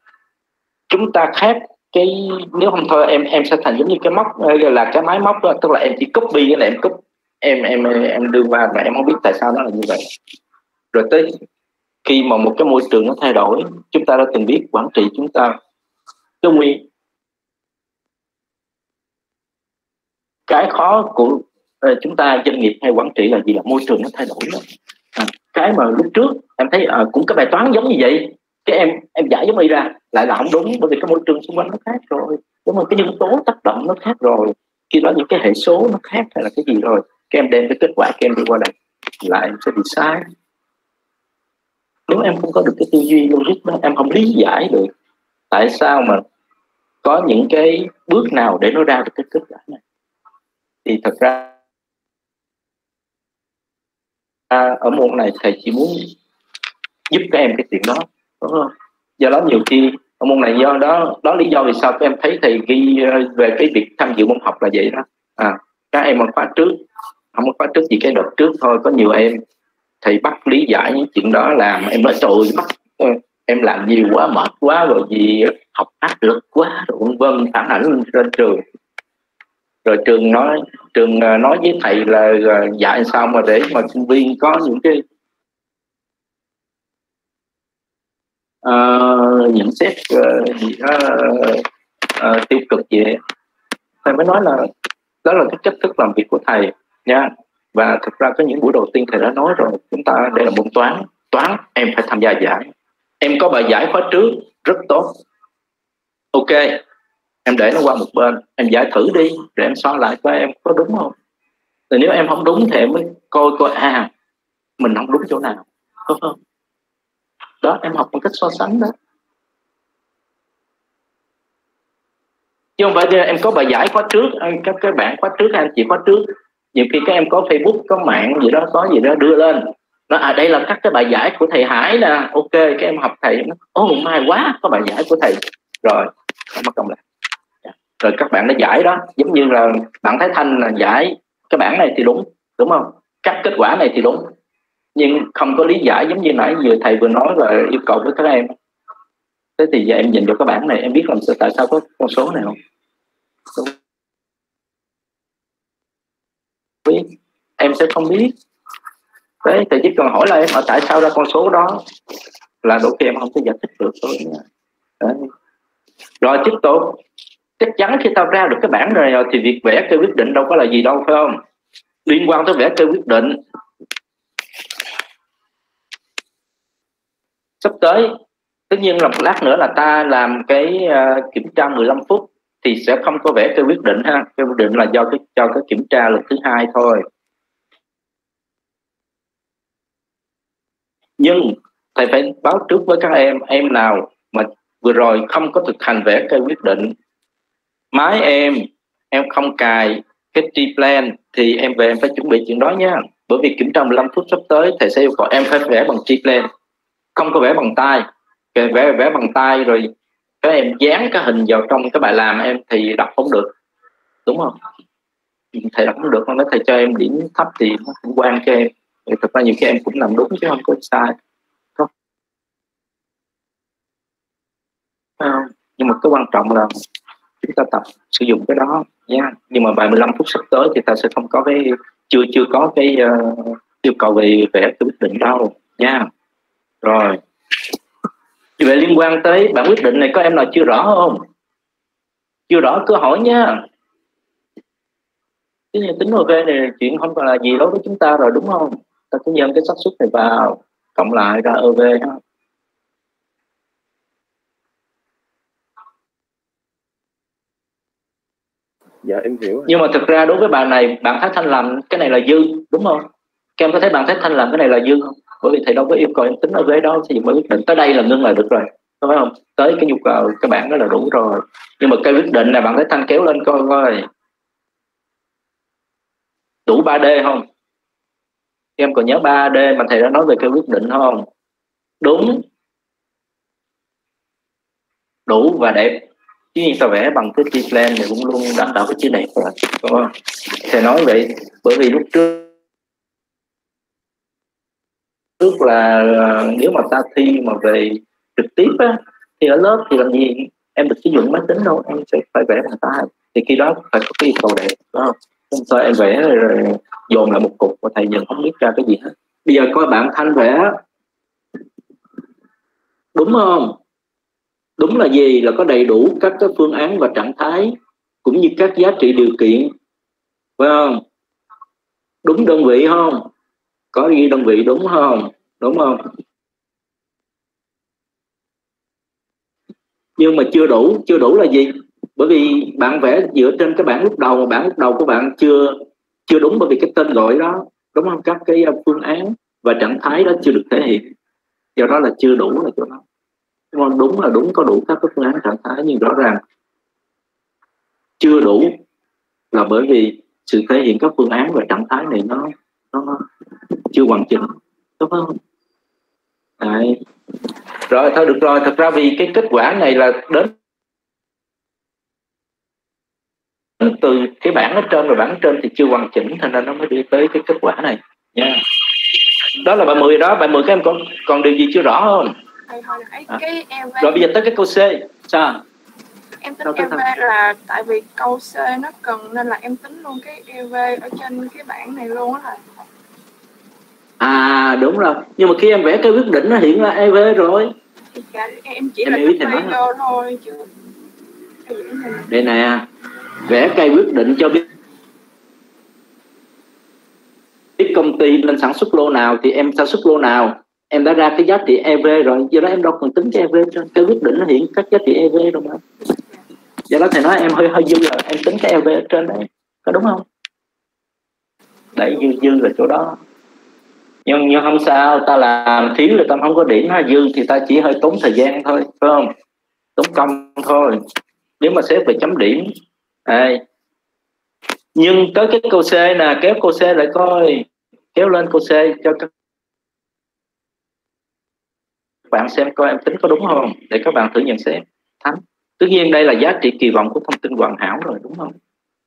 khác cái, nếu không thôi em sẽ thành giống như cái móc, là cái máy móc đó, tức là em chỉ copy cái này, em đưa vào và em không biết tại sao nó là như vậy. Rồi tới khi mà một cái môi trường nó thay đổi, chúng ta đã từng biết quản trị chúng ta cái nguyên cái khó của chúng ta doanh nghiệp hay quản trị là gì? Là môi trường nó thay đổi đó. Cái mà lúc trước em thấy cũng cái bài toán giống như vậy, cái em giải giống y ra lại là không đúng, bởi vì cái môi trường xung quanh nó khác rồi, đúng không? Cái nhân tố tác động nó khác rồi, khi đó những cái hệ số nó khác hay là cái gì rồi, các em đem cái kết quả các em đi qua đây lại em sẽ bị sai. Nếu em không có được cái tư duy logic đó, em không lý giải được tại sao mà có những cái bước nào để nó ra được cái kết quả này, thì thật ra ở môn này thầy chỉ muốn giúp các em cái chuyện đó, đúng không? Do đó nhiều khi ở môn này do đó lý do vì sao các em thấy thầy ghi về cái việc tham dự môn học là vậy đó. Các em ở khóa trước, không có khóa trước gì, cái đợt trước thôi, có nhiều em thầy bắt lý giải những chuyện đó, làm em nói trời bắt em làm nhiều quá, mệt quá, rồi gì học áp lực quá, rồi vân phản ảnh lên trường. Rồi trường nói với thầy là dạy sao mà để mà sinh viên có những cái nhận xét tiêu cực vậy. Thầy mới nói là đó là cái cách thức làm việc của thầy nha. Và thực ra có những buổi đầu tiên thầy đã nói rồi, chúng ta đây là môn toán em phải tham gia giải. Em có bài giải khóa trước rất tốt, ok, em để nó qua một bên, em giải thử đi rồi em so lại coi em có đúng không. Rồi nếu em không đúng thì em mới coi mình không đúng chỗ nào, đúng không? Đó, em học một cách so sánh đó, chứ không phải em có bài giải khóa trước, các bạn khóa trước, anh chị khóa trước, nhiều khi các em có Facebook, có mạng gì đó, có gì đó đưa lên, nó đây là các cái bài giải của thầy Hải nè, ok, các em học thầy, may quá có bài giải của thầy, rồi mất công lại. Rồi các bạn đã giải đó, giống như là bạn Thái Thanh là giải cái bảng này thì đúng không? Các kết quả này thì đúng, nhưng không có lý giải giống như nãy vừa thầy vừa nói và yêu cầu với các em. Thế thì giờ em nhìn vào cái bảng này, em biết làm sao tại sao có con số này không? Biết, em sẽ không biết. Đấy, thầy chỉ cần hỏi là em tại sao ra con số đó, là đôi khi em không thể giải thích được thôi. Đấy. Rồi tiếp tục, chắc chắn khi tao ra được cái bảng này rồi thì việc vẽ cây quyết định đâu có là gì đâu, phải không? Liên quan tới vẽ cây quyết định. Sắp tới tất nhiên là một lát nữa là ta làm cái kiểm tra 15 phút thì sẽ không có vẽ cây quyết định ha. Cây quyết định là cho cái kiểm tra lần thứ 2 thôi. Nhưng thầy phải báo trước với các em nào mà vừa rồi không có thực hành vẽ cây quyết định, máy em không cài cái T-plan thì em về em phải chuẩn bị chuyện đó nha. Bởi vì kiểm tra 15 phút sắp tới thầy sẽ yêu cầu em phải vẽ bằng T-plan, không có vẽ bằng tay. Vẽ bằng tay rồi các em dán cái hình vào trong cái bài làm em thì đọc không được, đúng không? Thầy đọc không được, mà thầy cho em điểm thấp thì nó cũng quan cho em. Thì thật ra nhiều khi em cũng làm đúng chứ không có sai. Nhưng mà cái quan trọng là chúng ta tập sử dụng cái đó nha. Nhưng mà bài 15 phút sắp tới thì ta sẽ không có cái chưa có cái yêu cầu về vẽ cái quyết định đâu nha. Rồi về liên quan tới bản quyết định này có em nào chưa rõ không? Chưa rõ cứ hỏi nha. Cái tính OV này chuyện không còn là gì đối với chúng ta rồi, đúng không? Ta cứ nhân cái xác suất này vào cộng lại ra OV ha. Dạ em hiểu. Nhưng mà thực ra đối với bài này bạn Thái Thanh làm cái này là dư, đúng không? Các em có thấy bạn Thái Thanh làm cái này là dư không? Bởi vì thầy đâu có yêu cầu em tính OV đó, thì mới quyết định tới đây là ngưng là được rồi, đúng không? Tới cái nhu cầu cái bảng đó là đủ rồi. Nhưng mà cái quyết định này bạn Thái Thanh kéo lên coi đủ 3D không? Em còn nhớ 3D mà thầy đã nói về cái quyết định không? Đúng, đủ và đẹp. Chứ nhiên ta vẽ bằng cái T-plan thì cũng luôn đảm bảo cái chữ đẹp rồi, đúng không? Thầy nói vậy bởi vì lúc trước là nếu mà ta thi mà về trực tiếp á, thì ở lớp thì làm gì em được sử dụng máy tính đâu, em sẽ phải vẽ bằng tay. Thì khi đó phải có cái yêu cầu đẹp, đúng không? Không sao em vẽ rồi dồn lại một cục và thầy dần không biết ra cái gì hết. Bây giờ coi bạn Thanh vẽ đúng không? Đúng là gì? Là có đầy đủ các cái phương án và trạng thái cũng như các giá trị điều kiện, phải không? Đúng đơn vị không? Có ghi đơn vị đúng không? Đúng không? Nhưng mà chưa đủ là gì? Bởi vì bạn vẽ dựa trên cái bảng lúc đầu mà bảng lúc đầu của bạn chưa đúng, bởi vì cái tên gọi đó, đúng không? Các cái phương án và trạng thái đó chưa được thể hiện, do đó là chưa đủ là chỗ đó. Đúng là đúng, có đủ các cái phương án trạng thái, nhưng rõ ràng chưa đủ là bởi vì sự thể hiện các phương án và trạng thái này nó chưa hoàn chỉnh, đúng không? Đấy. Rồi thôi được rồi, thật ra vì cái kết quả này là đến từ cái bảng ở trên, và bảng trên thì chưa hoàn chỉnh, thành ra nó mới đi tới cái kết quả này nha. Đó là bài 10 đó. Bài 10 các em còn điều gì chưa rõ không? Cái EV. Rồi bây giờ tới cái câu C. Sao? Em tính EV là tại vì câu C nó cần nên là em tính luôn cái EV ở trên cái bảng này luôn á thầy. À đúng rồi, nhưng mà khi em vẽ cái quyết định nó hiện là EV rồi. Em chỉ là cái vô thôi chứ. Đây nè, vẽ cây quyết định cho biết công ty lên sản xuất lô nào thì em sản xuất lô nào, em đã ra cái giá trị EV rồi, do đó em đâu cần tính cái EV trên cái quyết định nó hiện các giá trị EV rồi mà. Do đó thầy nói em hơi dư rồi, em tính cái EV ở trên đấy, có đúng không? Đấy, dư là chỗ đó. Nhưng không sao, ta làm thiếu rồi ta không có điểm, ha, dư thì ta chỉ hơi tốn thời gian thôi, phải không? Tốn công thôi. Nếu mà xếp về chấm điểm. Đây. Nhưng tới cái câu C nè, kéo câu C lại coi, kéo lên câu C cho các bạn xem coi em tính có đúng không, để các bạn thử nhận xét. Thắng. Tất nhiên đây là giá trị kỳ vọng của thông tin hoàn hảo rồi, đúng không?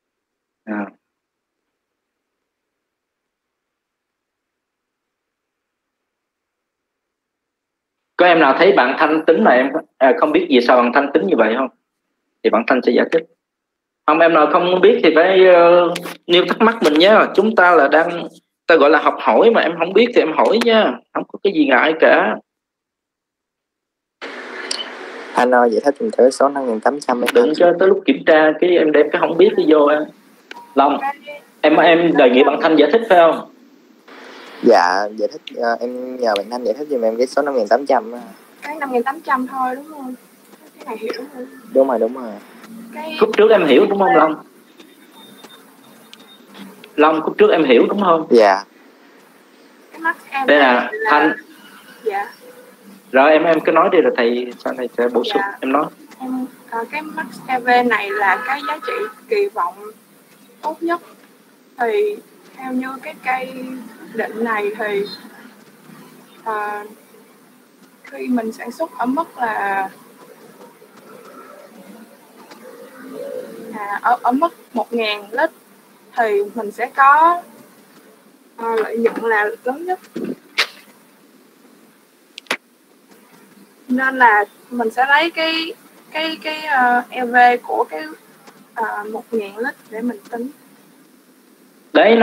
Có em nào thấy bạn Thanh tính mà em không biết vì sao bạn Thanh tính như vậy không? Thì bạn Thanh sẽ giải thích. Không, em nào không biết thì phải nêu thắc mắc mình nhé. Chúng ta là đang, ta gọi là học hỏi mà, em không biết thì em hỏi nha, không có cái gì ngại cả. Anh ơi, giải thích mình thử số 5800 Đừng cho tới lúc kiểm tra cái em đem cái không biết cái vô em. Long, em đề nghị bạn Thanh giải thích phải không? Dạ, giải thích em nhờ bạn Thanh giải thích giùm em cái số 5800 á. Cái 5800 thôi đúng không? Cái này hiểu rồi. Đúng rồi. Cái Khúc trước em hiểu đúng không Long? Long, khúc trước em hiểu đúng không? Dạ. cái max EV Đây là Thanh. Dạ. Rồi em cứ nói đi rồi thầy sau này sẽ bổ sung. Em nói. Cái max EV này là cái giá trị kỳ vọng tốt nhất. Thì theo như cái cây định này thì khi mình sản xuất ở mức là ở mức 1.000 lít thì mình sẽ có lợi nhuận là lớn nhất, nên là mình sẽ lấy cái EV của cái 1.000 lít để mình tính. Đấy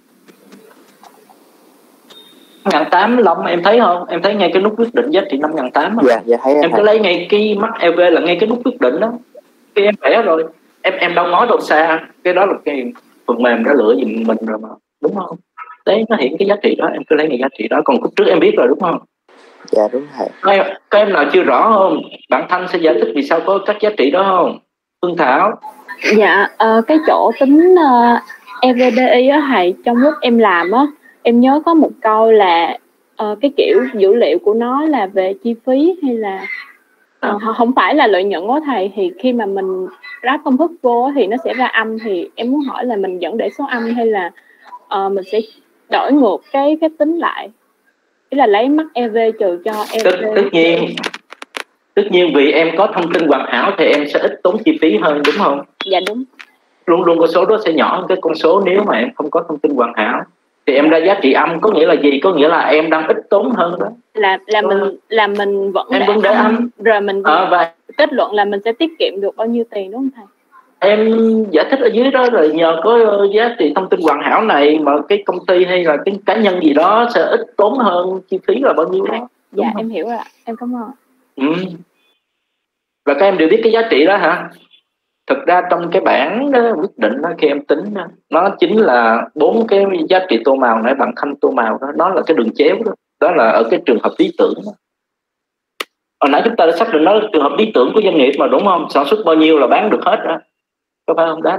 5.800 Long, em thấy không? Em thấy ngay cái nút quyết định giá trị 5.800 không? Dạ thấy em cứ lấy ngay cái mắt EV là ngay cái nút quyết định đó. Khi em vẽ rồi em đâu nói đâu xa, cái đó là cái phần mềm đã lựa giùm mình rồi mà, đúng không? Đấy, nó hiện cái giá trị đó, em cứ lấy ngay giá trị đó. Còn khúc trước em biết rồi đúng không? Dạ đúng rồi. Các em nào chưa rõ không? Bạn Thanh sẽ giải thích vì sao có các giá trị đó không? Phương Thảo. Dạ, cái chỗ tính EVDI á thầy, trong lúc em làm á, em nhớ có một câu là cái kiểu dữ liệu của nó là về chi phí hay là không phải là lợi nhuận đó thầy, thì khi mà mình ráp công thức vô thì nó sẽ ra âm, thì em muốn hỏi là mình vẫn để số âm hay là mình sẽ đổi ngược cái tính lại, ý là lấy mắc EV trừ cho EV. Tất nhiên vì em có thông tin hoàn hảo thì em sẽ ít tốn chi phí hơn, đúng không? Dạ đúng. Luôn luôn con số đó sẽ nhỏ hơn cái con số nếu mà em không có thông tin hoàn hảo. Thì em ra giá trị âm có nghĩa là gì? Có nghĩa là em đang ít tốn hơn đó. Mình vẫn em vẫn để âm rồi mình và kết luận là mình sẽ tiết kiệm được bao nhiêu tiền, đúng không thầy? Em giải thích ở dưới đó rồi, nhờ có giá trị thông tin hoàn hảo này mà cái công ty hay là cái cá nhân gì đó sẽ ít tốn hơn chi phí là bao nhiêu đó. Dạ em hiểu rồi, em cảm ơn. Và các em đều biết cái giá trị đó hả? Thực ra trong cái bảng đó, quyết định đó, khi em tính đó, nó chính là 4 cái giá trị tô màu nãy bạn Khanh tô màu đó, nó là cái đường chéo đó. Đó là ở cái trường hợp lý tưởng đó. Hồi nãy chúng ta đã xác định nó là trường hợp lý tưởng của doanh nghiệp mà, đúng không? Sản xuất bao nhiêu là bán được hết đó, có phải không? Đó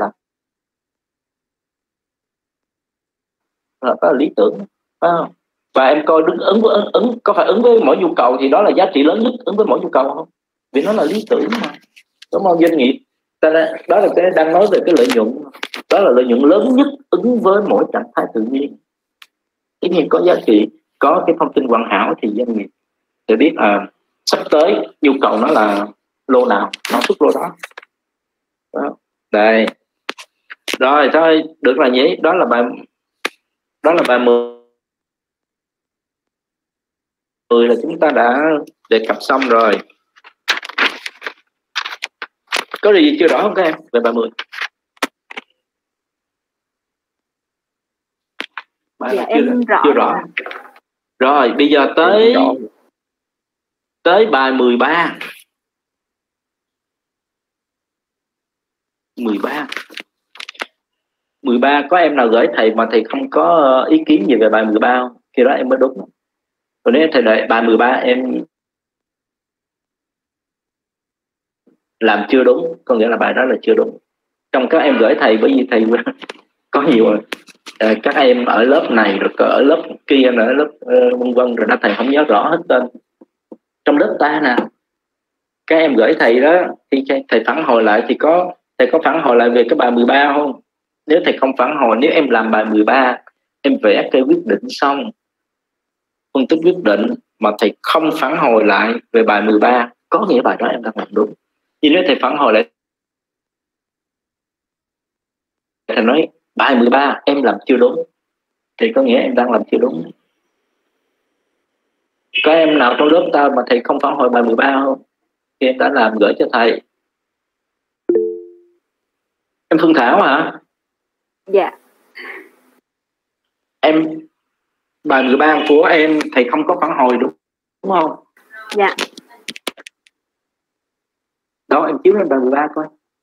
là lý tưởng, phải không? Và em coi ứng có phải ứng với mỗi nhu cầu thì đó là giá trị lớn nhất, ứng với mỗi nhu cầu không? Vì nó là lý tưởng mà, đúng không? Doanh nghiệp đó là cái đang nói về cái lợi nhuận, đó là lợi nhuận lớn nhất ứng với mỗi trạng thái tự nhiên. Tất nhiên có giá trị, có cái thông tin hoàn hảo thì doanh nghiệp sẽ biết sắp tới nhu cầu nó là lô nào, nó xuất lô đó. Đây rồi thôi, được là nhỉ. Đó là bài 10 là chúng ta đã đề cập xong rồi. Có gì chưa rõ không các em về bài 10? Bài dạ, em chưa rõ. Rồi bây giờ tới bài 13. 13 có em nào gửi thầy mà thầy không có ý kiến gì về bài 13 không? Khi đó em mới đúng. Còn nếu thầy đợi bài 13 em làm chưa đúng, có nghĩa là bài đó là chưa đúng. Trong các em gửi thầy, bởi vì thầy có nhiều các em ở lớp này rồi ở lớp kia, ở lớp vân vân, rồi đó thầy không nhớ rõ hết tên. Trong lớp ta nè, các em gửi thầy đó, thì thầy phản hồi lại thì thầy có phản hồi lại về cái bài 13 không? Nếu thầy không phản hồi, nếu em làm bài 13 em vẽ cái quyết định xong, phân tích quyết định mà thầy không phản hồi lại về bài 13, có nghĩa bài đó em đang làm đúng. Nhưng nếu thầy phản hồi lại, thầy nói bài 13 em làm chưa đúng, thì có nghĩa em đang làm chưa đúng. Có em nào trong lớp ta mà thầy không phản hồi bài 13 không? Thì em đã làm gửi cho thầy. Em Phương Thảo hả? Dạ. Em bài 13 của em thầy không có phản hồi đúng không? Dạ. Đó, em chiếu lên bài 13 coi.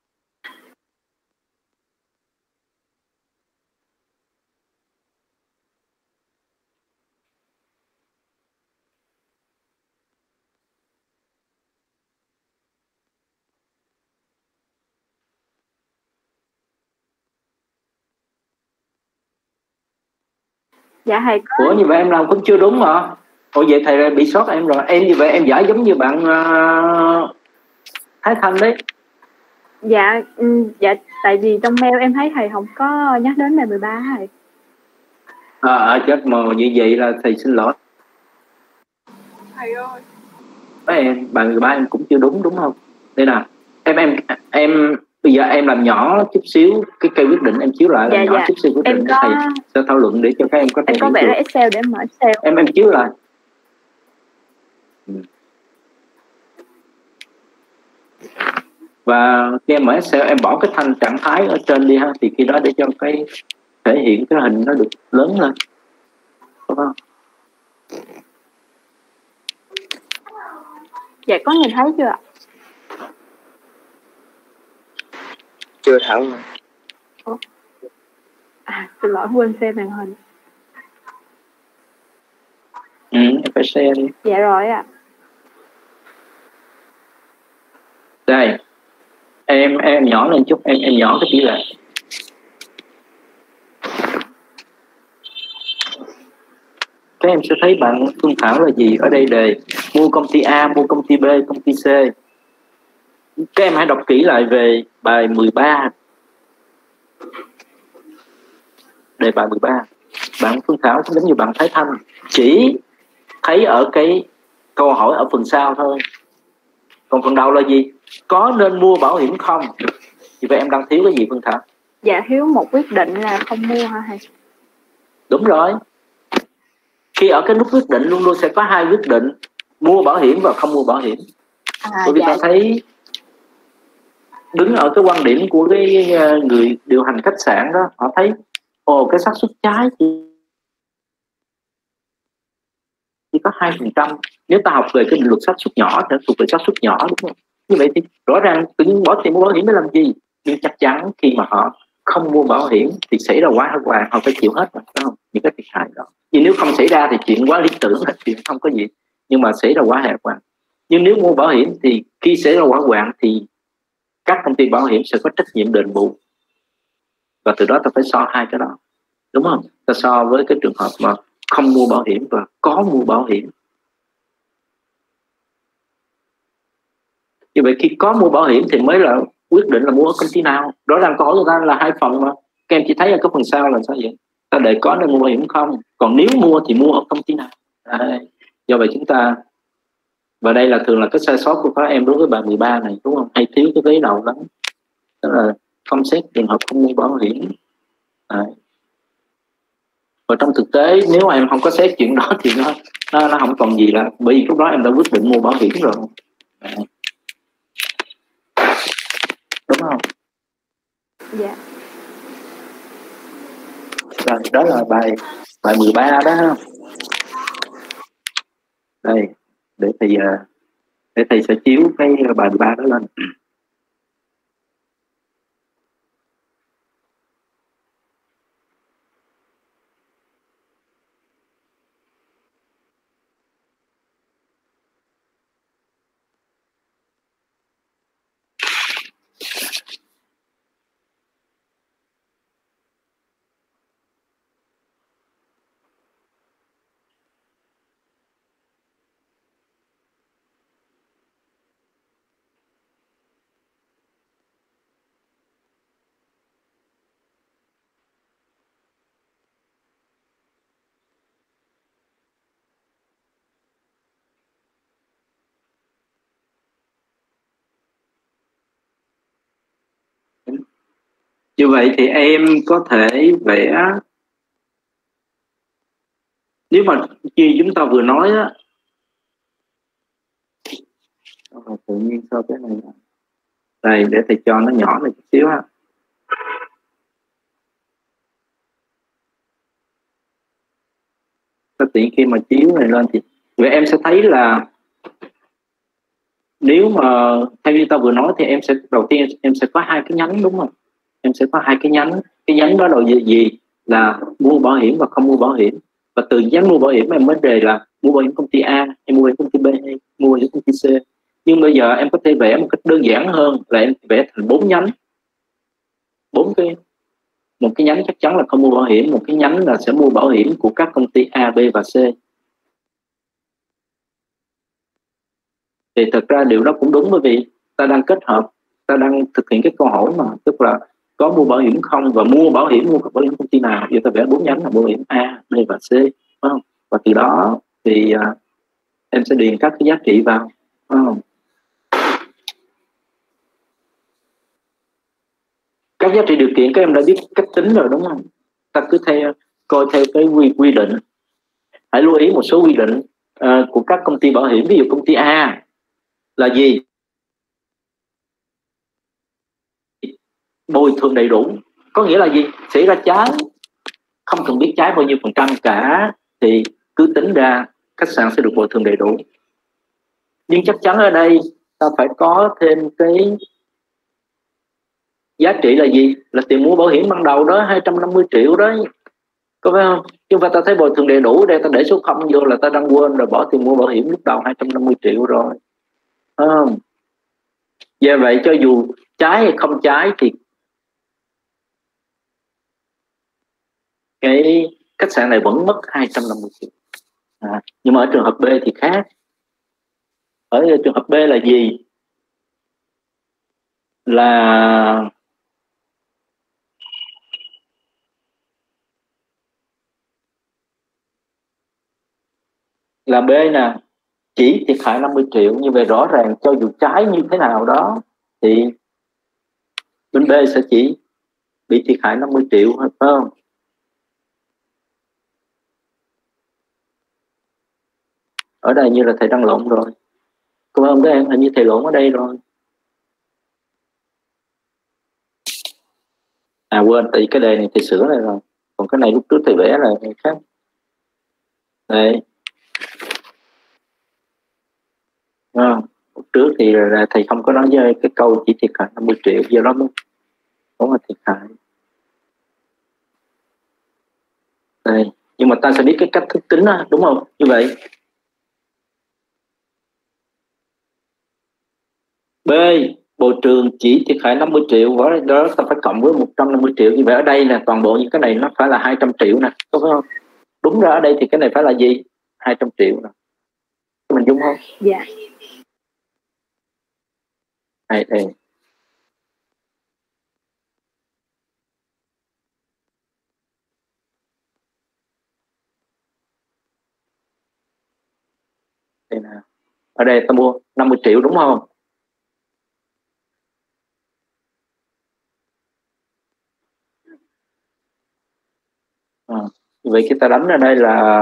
Dạ thầy có. Ủa, như vậy em làm cũng chưa đúng mà. Ủa vậy thầy bị sót em rồi. Em như vậy em giải giống như bạn Thái Thanh đấy. Dạ tại vì trong mail em thấy thầy không có nhắc đến bài 13 thầy. Chết mà như vậy là thầy xin lỗi. Thầy ơi. Em bài 13 em cũng chưa đúng, đúng không? Đây nè, em bây giờ em làm nhỏ chút xíu cái cây quyết định, em chiếu lại làm nhỏ chút xíu quyết định để thầy sẽ thảo luận để cho các em có thể. Em có vẽ ra Excel để mở Excel. Em chiếu lại. Và khi em mở Excel em bỏ cái thanh trạng thái ở trên đi ha, thì khi đó để cho cái thể hiện cái hình nó được lớn lên, đúng không? Dạ có nhìn thấy chưa ạ? Chưa thấy. Xin lỗi quên xem màn hình. Em phải share đi. Dạ rồi ạ. Đây, em nhỏ lên chút, em nhỏ cái tỷ lệ. Các em sẽ thấy bạn Phương Thảo là gì ở đây, đề mua công ty A, mua công ty B, công ty C. Các em hãy đọc kỹ lại về bài 13. Đề bài 13. Bạn Phương Thảo cũng giống như bạn Thái Thanh, chỉ thấy ở cái câu hỏi ở phần sau thôi. Còn phần đầu là gì? Có nên mua bảo hiểm không? Vì vậy em đang thiếu cái gì Phương Thảo? Dạ thiếu một quyết định là không mua hả thầy? Đúng rồi. Khi ở cái nút quyết định luôn luôn sẽ có hai quyết định, mua bảo hiểm và không mua bảo hiểm. Bởi vì ta thấy đứng ở cái quan điểm của cái người điều hành khách sạn đó, họ thấy cái xác suất trái chỉ có 2%. Nếu ta học về cái định luật xác suất nhỏ thì thuộc về xác suất nhỏ, đúng không? Như vậy thì rõ ràng tự nhiên bỏ tiền mua bảo hiểm để làm gì? Nhưng chắc chắn khi mà họ không mua bảo hiểm thì xảy ra quá hoàng, họ phải chịu hết rồi, đúng không? Những cái thiệt hại đó. Nhưng nếu không xảy ra thì chuyện quá lý tưởng, là chuyện không có gì. Nhưng mà xảy ra quá hẹp hoàng. Nhưng nếu mua bảo hiểm thì khi xảy ra hỏa hoạn thì các công ty bảo hiểm sẽ có trách nhiệm đền bù, và từ đó ta phải so hai cái đó, đúng không? Ta so với cái trường hợp mà không mua bảo hiểm và có mua bảo hiểm. Như vậy khi có mua bảo hiểm thì mới là quyết định là mua ở công ty nào. Đó là câu hỏi người ta là hai phần mà các em chỉ thấy ở cái phần sau là sao vậy? Ta để có nên mua bảo hiểm không, còn nếu mua thì mua ở công ty nào. Do vậy chúng ta, và đây là thường là cái sai sót của các em đối với bài 13 này, đúng không? Hay thiếu cái vế đầu lắm, đó là không xét trường hợp không mua bảo hiểm. Và trong thực tế nếu em không có xét chuyện đó thì nó không còn gì, là bởi vì lúc đó em đã quyết định mua bảo hiểm rồi. Đúng không? Dạ. Rồi, đó là bài 13 đó. Đây, để thầy sẽ chiếu cái bài 13 đó lên. Như vậy thì em có thể vẽ, nếu mà như chúng ta vừa nói á, tự nhiên sao cái này đây, để thầy cho nó nhỏ này chút xíu ha. Tiện khi mà chiếu này lên thì vậy em sẽ thấy là nếu mà theo như tao vừa nói thì em sẽ đầu tiên em sẽ có hai cái nhánh, đúng không? Em sẽ có hai cái nhánh. Cái nhánh đó là gì? Là mua bảo hiểm và không mua bảo hiểm. Và từ nhánh mua bảo hiểm em mới đề là mua bảo hiểm công ty A, em mua bảo hiểm công ty B, hay mua bảo hiểm công ty C. Nhưng bây giờ em có thể vẽ một cách đơn giản hơn là em vẽ thành 4 nhánh. 4 cái, một cái nhánh chắc chắn là không mua bảo hiểm, một cái nhánh là sẽ mua bảo hiểm của các công ty A, B và C. Thì thật ra điều đó cũng đúng, bởi vì ta đang kết hợp, ta đang thực hiện cái câu hỏi mà, tức là có mua bảo hiểm không và mua bảo hiểm công ty nào. Giờ ta vẽ 4 nhánh là bảo hiểm A, B và C, phải không? Và từ đó thì em sẽ điền các cái giá trị vào, phải không? Các giá trị điều kiện các em đã biết cách tính rồi, đúng không? Ta cứ coi theo cái quy định. Hãy lưu ý một số quy định của các công ty bảo hiểm. Ví dụ công ty A là gì? Bồi thường đầy đủ. Có nghĩa là gì? Xảy ra cháy, không cần biết cháy bao nhiêu phần trăm cả, thì cứ tính ra khách sạn sẽ được bồi thường đầy đủ. Nhưng chắc chắn ở đây ta phải có thêm cái giá trị là gì? Là tiền mua bảo hiểm ban đầu đó, 250 triệu đấy, có phải không? Nhưng mà ta thấy bồi thường đầy đủ đây, ta để số 0 vô là ta đang quên rồi, bỏ tiền mua bảo hiểm lúc đầu 250 triệu rồi, không? Vì vậy cho dù cháy hay không cháy thì cái khách sạn này vẫn mất 250 triệu. Nhưng mà ở trường hợp B thì khác. Ở trường hợp B là gì? Là B nè, chỉ thiệt hại 50 triệu. Như vậy rõ ràng cho dù cháy như thế nào đó thì bên B sẽ chỉ bị thiệt hại 50 triệu, phải không? Ở đây như là thầy đang lộn rồi. Cảm ơn các em, hình như thầy lộn ở đây rồi. Quên, tại cái đề này thầy sửa lại rồi. Còn cái này lúc trước thầy vẽ là khác. Đây. Lúc trước thì là thầy không có nói với cái câu chỉ thiệt hại 50 triệu, do đó đúng là thiệt hại. Đây. Nhưng mà ta sẽ biết cái cách thức tính đó, đúng không? Như vậy B, bồi thường chỉ thiệt hại 50 triệu, đó ta phải cộng với 150 triệu. Như vậy ở đây là toàn bộ những cái này nó phải là 200 triệu nè, đúng không? Đúng ra ở đây thì cái này phải là gì? 200 triệu nè. Mình dung không? Dạ. Đây. Đây nè. Ở đây ta mua 50 triệu đúng không? Vậy khi ta đánh ở đây là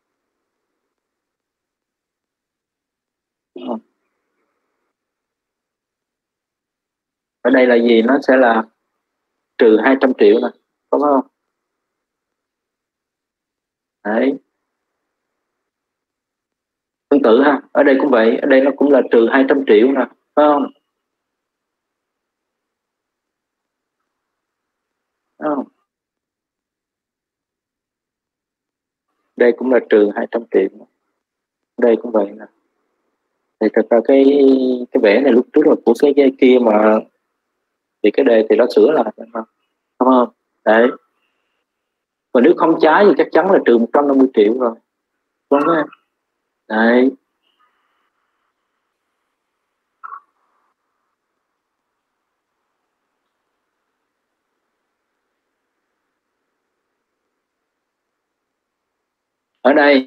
ở đây là gì? Nó sẽ là trừ 200 triệu nè, có phải không? Đấy. Tương tự ha, ở đây cũng vậy, ở đây nó cũng là trừ 200 triệu nè, phải không? Đây cũng là trừ 200 triệu. Đây cũng vậy nè. Thì thật ra cái vẽ này lúc trước là của cái kia mà, thì cái đề thì nó sửa lại, đúng không? Đấy. Và nếu không trái thì chắc chắn là trừ 150 triệu rồi, đúng không? Đấy. Ở đây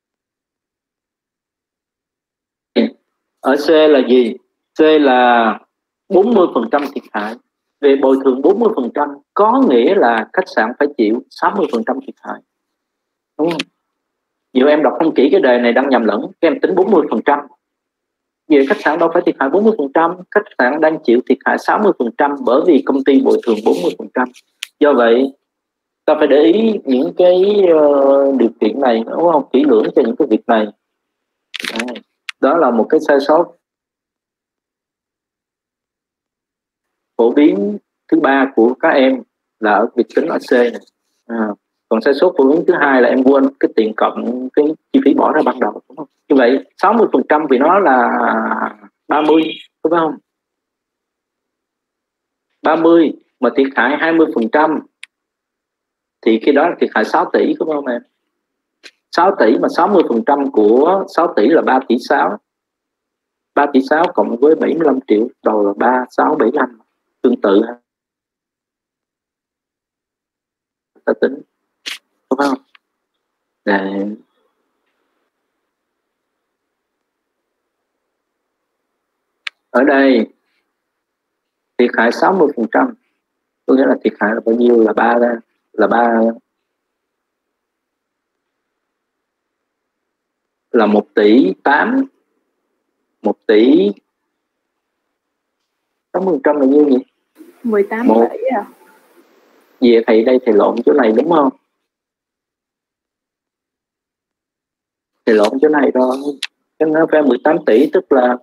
ở C là gì? C là 40% thiệt hại. Về bồi thường 40% có nghĩa là khách sạn phải chịu 60% thiệt hại, đúng không? Nhiều em đọc không kỹ cái đề này đang nhầm lẫn, các em tính 40%. Vì khách sạn đâu phải thiệt hại 40%, khách sạn đang chịu thiệt hại 60% bởi vì công ty bồi thường 40%. Do vậy ta phải để ý những cái điều kiện này, đúng không? Kỹ lưỡng cho những cái việc này. Đó là một cái sai sót phổ biến thứ ba của các em là ở việc tính ở C này. Còn sai số phổ biến thứ hai là em quên cái tiền cộng cái chi phí bỏ ra ban đầu, đúng không? Như vậy 60% vì nó là 30, đúng không? 30 mà thiệt hại 20% thì khi đó là thiệt hại 6 tỷ, đúng không em? 6 tỷ mà 60% của 6 tỷ là 3 tỷ 6. 3 tỷ 6 cộng với 75 triệu đầu là 3675. Tương tự ta tính, đúng không? Để ở đây thiệt hại 60%, có nghĩa là thiệt hại là bao nhiêu? Là 3 là 1 tỷ 8, 1 tỷ 60% là nhiêu nhỉ? 18 tỷ à? Về thầy đây thầy lộn chỗ này đúng không? Thầy lộn chỗ này rồi. Cái nó phải 18 tỷ, tức là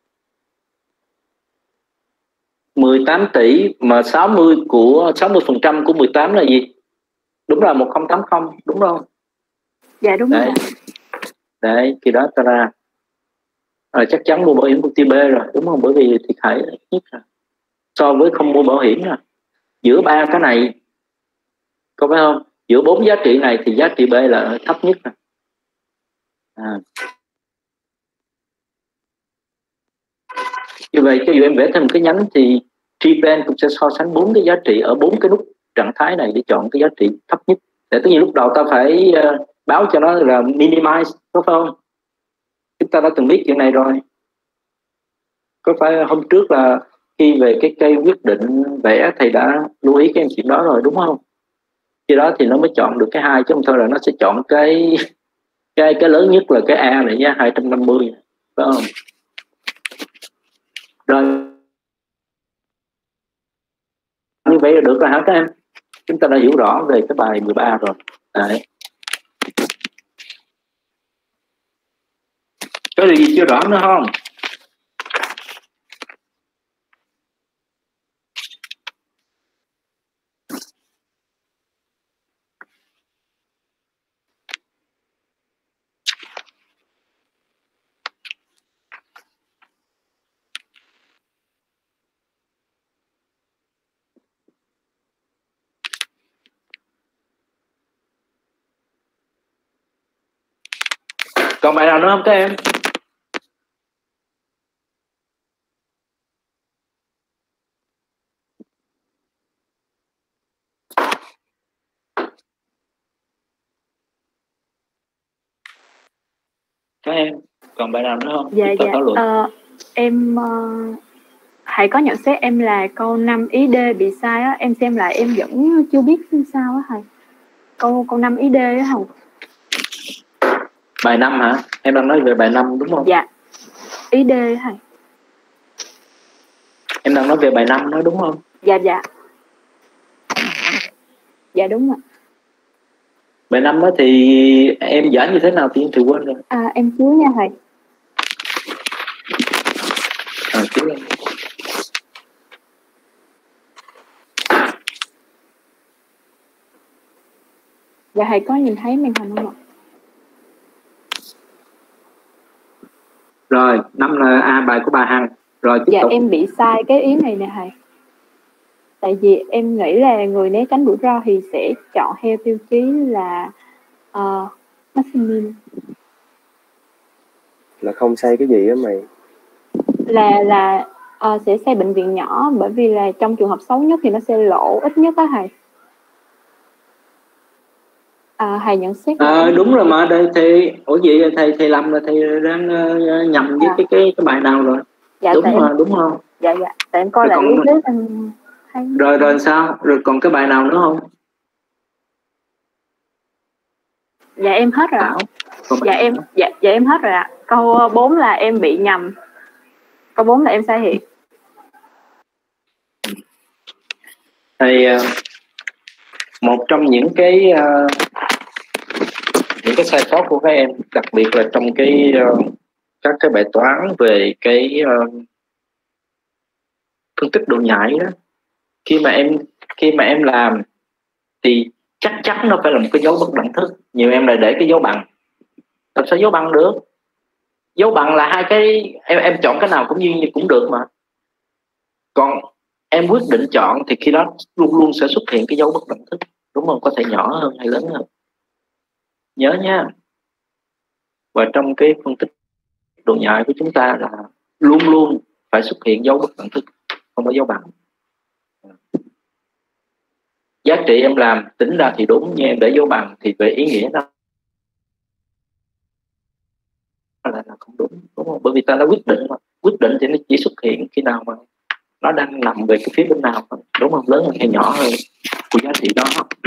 18 tỷ mà 60% của 18 là gì? Đúng là 1080, đúng không? Dạ đúng đấy. rồi. Đấy, khi đó ta ra chắc chắn mua bảo hiểm công ty B rồi, đúng không? Bởi vì thiệt hại nhất rồi. So với không mua bảo hiểm là giữa ba cái này, có phải không? Giữa 4 giá trị này thì giá trị B là thấp nhất rồi. Như vậy cho dù em vẽ thêm một cái nhánh thì T-Plan cũng sẽ so sánh 4 cái giá trị ở 4 cái nút trạng thái này để chọn cái giá trị thấp nhất. Để tất nhiên lúc đầu ta phải báo cho nó là minimize, có phải không? Chúng ta đã từng biết chuyện này rồi. Có phải hôm trước là khi về cái cây quyết định vẽ thầy đã lưu ý cái em chuyện đó rồi, đúng không? Khi đó thì nó mới chọn được cái 2, chứ không thôi là nó sẽ chọn cái lớn nhất là cái A này nha, 250, phải không? Rồi như vậy là được rồi hả các em? Chúng ta đã hiểu rõ về cái bài 13 rồi. Đấy. Có điều gì chưa rõ nữa không? Còn bài nào nữa không các em? Các em còn bài nào nữa không? Dạ dạ. Em hãy có nhận xét em là câu 5 ý D bị sai á, em xem lại em vẫn chưa biết sao á thầy. Câu 5 ý D á thầy. Bài 5 hả? Em đang nói về bài 5 đúng không? Dạ. Ý D thầy. Em đang nói về bài 5 đó đúng không? Dạ dạ. Dạ đúng rồi. Bài 5 đó thì em giải như thế nào thì em thì quên rồi. Em chiếu nha thầy. Chiếu lên. Dạ thầy có nhìn thấy màn hình không ạ? Rồi, 5 là bài của bà Hằng. Rồi tiếp dạ tục. Em bị sai cái ý này nè thầy. Tại vì em nghĩ là người né tránh rủi ro thì sẽ chọn theo tiêu chí là maximum. Là không xây cái gì á mày? Là sẽ xây bệnh viện nhỏ, bởi vì là trong trường hợp xấu nhất thì nó sẽ lỗ ít nhất đó thầy. Thầy nhận xét. Đúng rồi mà đây thì vậy thầy làm là thầy đang nhầm với cái bài nào rồi? Dạ, đúng mà đúng không? Dạ tại em coi lại lý thuyết em thấy. Rồi sao? Rồi còn cái bài nào nữa không? Dạ em hết rồi ạ. Dạ em hết rồi ạ. Câu 4 là em bị nhầm. Câu 4 là em sai thiệt. Thì một trong những cái sai sót của các em, đặc biệt là trong các cái bài toán về cái phân tích độ nhạy đó, khi mà em làm thì chắc chắn nó phải là một cái dấu bất đẳng thức, nhiều em lại để cái dấu bằng. Làm sao dấu bằng được? Dấu bằng là hai cái, em chọn cái nào cũng được mà. Còn em quyết định chọn thì khi đó luôn luôn sẽ xuất hiện cái dấu bất đẳng thức, đúng không? Có thể nhỏ hơn hay lớn hơn. Nhớ nha. Và trong cái phân tích độ nhạy của chúng ta là luôn luôn phải xuất hiện dấu bất đẳng thức, không có dấu bằng. Giá trị em làm tính ra thì đúng, nhưng em để dấu bằng thì về ý nghĩa đó là không đúng, đúng không? Bởi vì ta đã quyết định mà. Quyết định thì nó chỉ xuất hiện khi nào mà nó đang nằm về cái phía bên nào, đúng không? Lớn hơn hay nhỏ hơn của giá trị đó.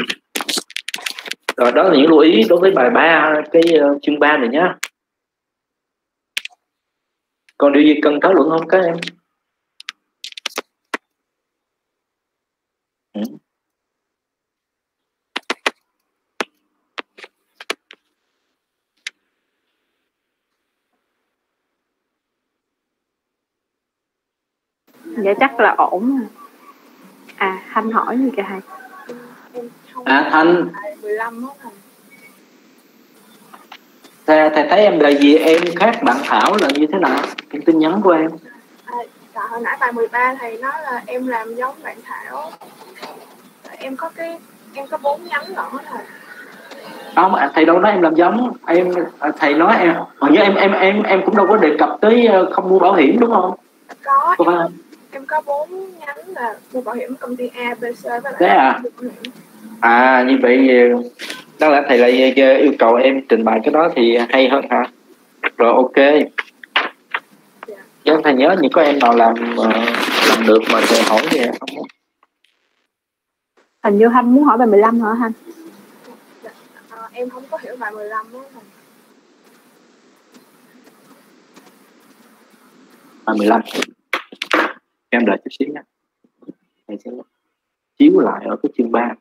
Rồi đó là những lưu ý đối với bài 3, cái chương 3 này nhá. Còn điều gì cần thảo luận không các em? Dạ chắc là ổn. Thanh hỏi gì kìa thầy? Thanh 15 đó thầy thấy em là gì em khác bạn Thảo là như thế nào? Cái tin nhắn của em. Hồi nãy bài 13 thầy nói là em làm giống bạn Thảo. Em có 4 nhánh lận đó thầy. Không, thầy đâu nói em làm giống em. Thầy nói em hình như em cũng đâu có đề cập tới không mua bảo hiểm đúng không? Có. Em có 4 nhánh là mua bảo hiểm công ty A, B, C với lại. Thế à? Như vậy đó là thầy lại yêu cầu em trình bày cái đó thì hay hơn hả? Rồi ok. Dạ. Thầy nhớ những có em nào làm được mà thầy hỏi gì không? Hình như Thanh muốn hỏi bài 15 hả Thanh? Em không có hiểu bài 15 đó. Bài 15 em đợi chút xíu nha. Thầy sẽ chiếu lại ở cái chương 3.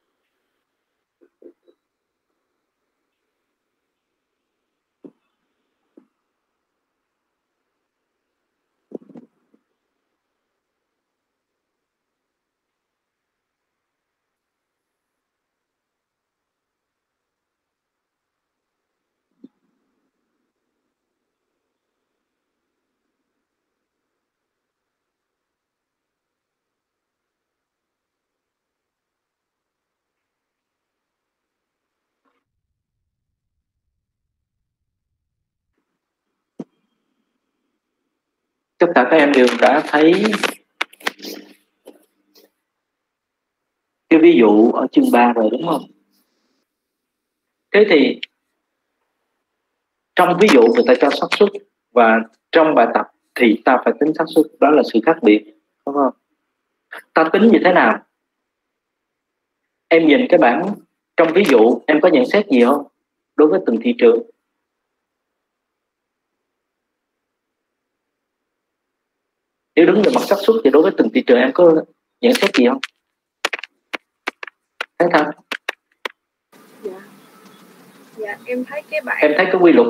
Tất cả các em đều đã thấy cái ví dụ ở chương 3 rồi đúng không? Thế thì trong ví dụ người ta cho xác suất và trong bài tập thì ta phải tính xác suất, đó là sự khác biệt, đúng không? Ta tính như thế nào? Em nhìn cái bảng trong ví dụ em có nhận xét gì không đối với từng thị trường? Nếu đứng về mặt xác suất thì đối với từng thị trường em có nhận xét gì không? Thấy không? Dạ, em thấy cái bảng. Em thấy cái quy luật.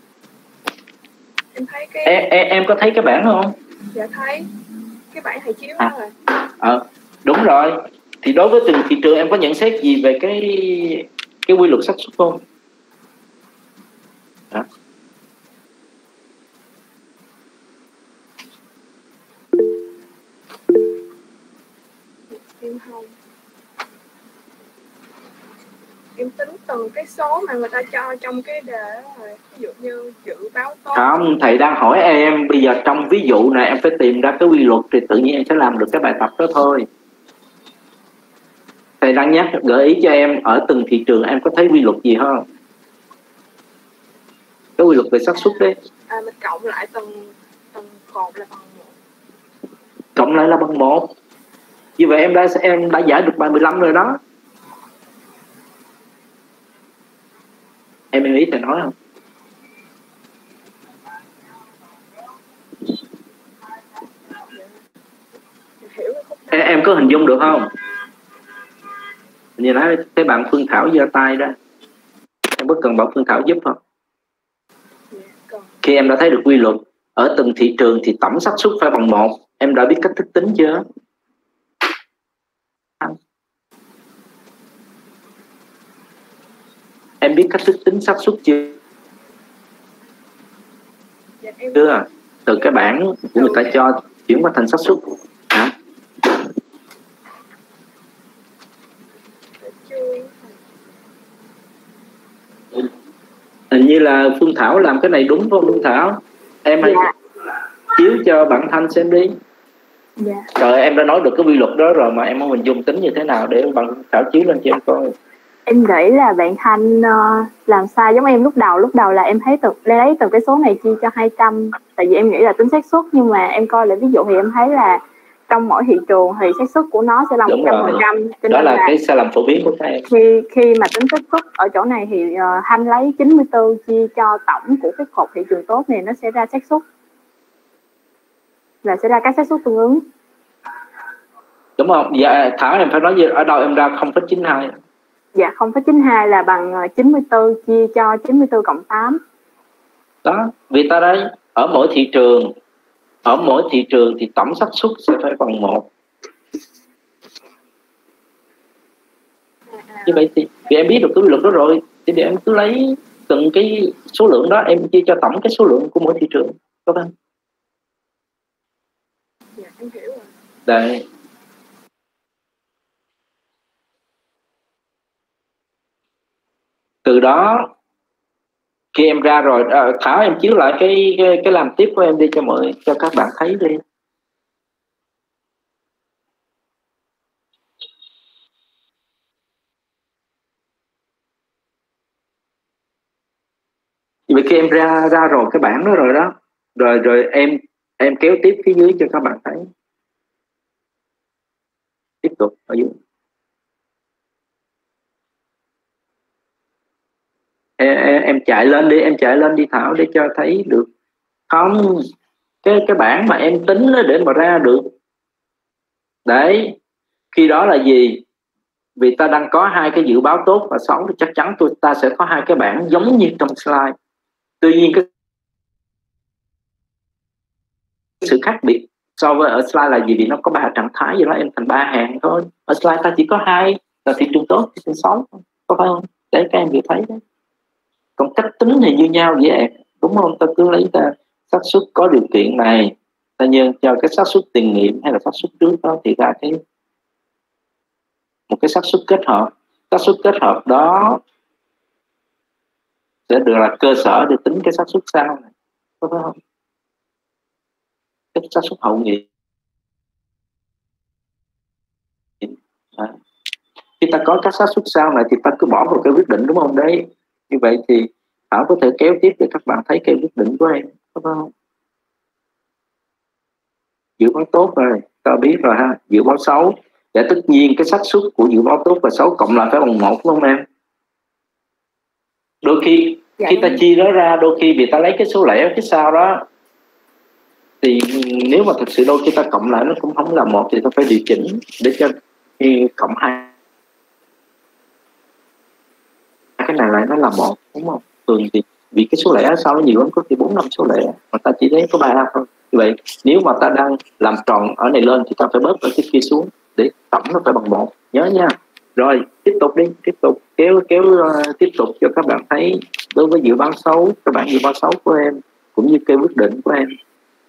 Em thấy cái. Em có thấy cái bảng không? Dạ thấy. Cái bảng thầy chiếu đó rồi. Đúng rồi. Thì đối với từng thị trường em có nhận xét gì về cái quy luật xác suất không? Đó. Em không. Em tính từng cái số mà người ta cho trong cái đề rồi. Ví dụ như dự báo tốt. Không, thầy đang hỏi em bây giờ trong ví dụ này em phải tìm ra cái quy luật thì tự nhiên em sẽ làm được cái bài tập đó thôi. Thầy đang gợi ý cho em ở từng thị trường em có thấy quy luật gì không? Cái quy luật về xác suất đấy. Mình cộng lại từng cột là bằng 1. Cộng lại là bằng 1. Như vậy em đã giải được bài 15 rồi đó. Em ý thầy nói không? Em có hình dung được không? Như nói cái bạn Phương Thảo giơ tay đó. Em có cần bảo Phương Thảo giúp không? Khi em đã thấy được quy luật ở từng thị trường thì tổng xác suất phải bằng 1. Em đã biết cách thức tính chưa? Em biết cách thức tính xác suất chưa? Dạ, em Chưa. Từ cái bảng của người ta cho chuyển qua thành xác suất hả? chưa. Hình như là Phương Thảo làm cái này đúng không Phương Thảo? Em hãy chiếu cho bạn Thanh xem đi. Dạ. Rồi em đã nói được cái quy luật đó rồi mà em muốn mình dùng tính như thế nào để bạn Thảo chiếu lên cho em coi. Em nghĩ là bạn Thanh làm sai giống em lúc đầu là em thấy lấy từ cái số này chia cho 200, tại vì em nghĩ là tính xác suất, nhưng mà em coi lại ví dụ thì em thấy là trong mỗi thị trường thì xác suất của nó sẽ là 100%. Đó là cái sai lầm phổ biến của các em. Khi mà tính xác suất ở chỗ này thì Thanh lấy 94 chia cho tổng của cái cột thị trường tốt này, nó sẽ ra xác suất là sẽ ra các xác suất tương ứng. Đúng không? Dạ Thảo em phải nói gì ở đâu em ra 0,92. Dạ 0,92 là bằng 94 chia cho 94 cộng 8. Đó, vì ta đấy ở mỗi thị trường thì tổng xác suất sẽ phải bằng 1. Như vậy thì vì em biết được cái quy luật đó rồi thì em cứ lấy từng cái số lượng đó em chia cho tổng cái số lượng của mỗi thị trường, có không? Dạ, em hiểu rồi. Đây. Từ đó khi em ra rồi Thảo em chiếu lại cái làm tiếp của em đi cho các bạn thấy đi. Vì khi em ra rồi cái bảng đó rồi đó, rồi em kéo tiếp phía dưới cho các bạn thấy. Tiếp tục ở dưới. Em chạy lên đi Thảo để cho thấy được. Không, cái bảng mà em tính đó để mà ra được. Đấy, khi đó là gì? Vì ta đang có hai cái dự báo tốt và xấu thì chắc chắn ta sẽ có hai cái bảng giống như trong slide. Tuy nhiên cái sự khác biệt so với ở slide là gì? Vì nó có 3 trạng thái, vậy đó em thành 3 hàng thôi. Ở slide ta chỉ có 2 là thị trường tốt, thị trường xấu, có phải không? Để các em vừa thấy đấy. Còn cách tính thì như nhau vậy em, đúng không? Ta cứ lấy xác suất có điều kiện này, ta nhân cho cái xác suất tiền nghiệm hay là xác suất trước đó thì ra một cái xác suất kết hợp. Xác suất kết hợp đó sẽ được là cơ sở để tính cái xác suất sau này, có phải không? Cái xác suất hậu nghiệm. Khi ta có các xác suất sau này thì ta cứ bỏ vào cái quyết định, đúng không? Đấy, như vậy thì Thảo có thể kéo tiếp để các bạn thấy cái quyết định của em, có phải không? Dự báo tốt rồi, ta biết rồi ha. Dự báo xấu, để tất nhiên cái xác suất của dự báo tốt và xấu cộng lại phải bằng 1, đúng không em? Đôi khi khi ta chia nó ra, đôi khi vì ta lấy cái số lẻ cái sau đó thì nếu mà thực sự đôi khi ta cộng lại nó cũng không là 1 thì ta phải điều chỉnh để cho khi cộng 2 cái này lại nó là 1, đúng không? Thường thì vì cái số lẻ sau nó nhiều lắm, có khi 4-5 số lẻ mà ta chỉ lấy có 3 thôi. Như vậy nếu mà ta đang làm tròn ở này lên thì ta phải bớt ở cái kia xuống để tổng nó phải bằng 1, nhớ nha. Rồi tiếp tục đi, tiếp tục kéo tiếp tục cho các bạn thấy đối với dự báo xấu, các bạn dự báo xấu của em cũng như cái quyết định của em.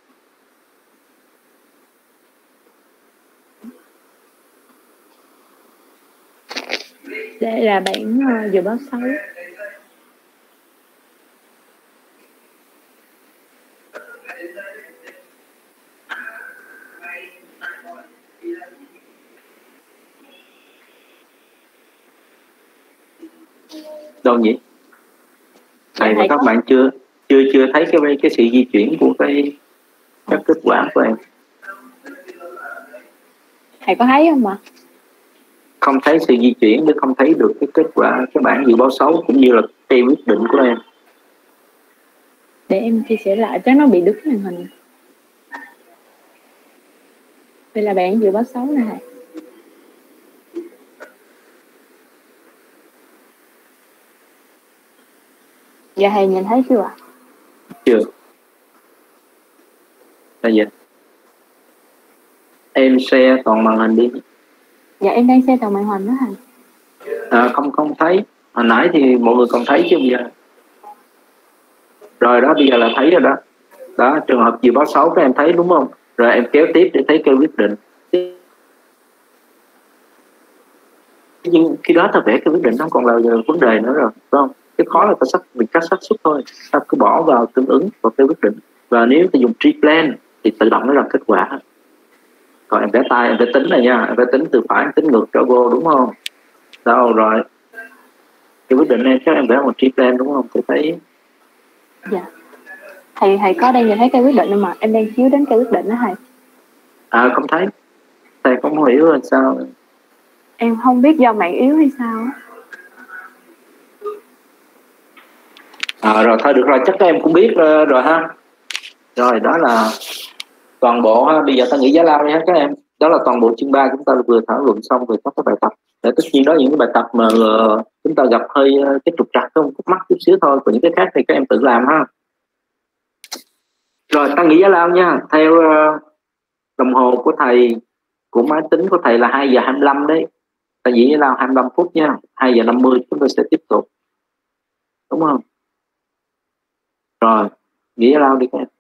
Đây là bảng dự báo xấu. Đâu nhỉ? Thầy và các bạn chưa thấy cái sự di chuyển của các kết quả của em. Thầy có thấy không ạ? Không thấy sự di chuyển để không thấy được cái kết quả cái bảng dự báo xấu cũng như là cái quyết định của em. Để em chia sẻ lại cho nó bị đứt màn hình. Đây là bảng dự báo xấu này. Dạ thầy nhìn thấy chưa ạ? Chưa. Là gì? Em share toàn màn hình đi. Dạ em đang share toàn màn hình đó thầy. Không thấy. Hồi nãy thì mọi người còn thấy chứ bây giờ. Rồi đó, bây giờ là thấy rồi đó. Đó, trường hợp dự báo xấu các em thấy đúng không? Rồi em kéo tiếp để thấy cái quyết định. Nhưng khi đó ta vẽ cái quyết định nó còn là vấn đề nữa rồi, phải không? Cái khó là ta cách xác suất thôi. Ta cứ bỏ vào tương ứng vào cái quyết định. Và nếu ta dùng tree plan thì tự động nó ra kết quả. Còn em vẽ tay, em vẽ tính này nha, em vẽ tính từ phải, em tính ngược trở vô đúng không? Đâu rồi? Cái quyết định này chắc em vẽ một tree plan đúng không? Tôi thấy. Dạ. Thầy có đang nhìn thấy cái quyết định không mà em đang chiếu đến cái quyết định đó thầy? Không thấy. Thầy không hiểu là sao. Em không biết do mạng yếu hay sao á. Rồi thôi được rồi, chắc các em cũng biết rồi ha. Rồi đó là toàn bộ ha. Bây giờ ta nghĩ giải lao đi ha các em. Đó là toàn bộ chương 3 chúng ta vừa thảo luận xong về các cái bài tập. Để tất nhiên đó những cái bài tập mà chúng ta gặp hơi cái trục trặc không, khúc mắc chút xíu thôi, còn những cái khác thì các em tự làm ha. Rồi ta nghĩ giải lao nha. Theo đồng hồ của thầy, của máy tính của thầy là 2 giờ 25 đấy. Ta nghĩ giải lao 25 phút nha. 2 giờ 50 chúng ta sẽ tiếp tục. Đúng không? Rồi, nghĩ giải lao đi các em.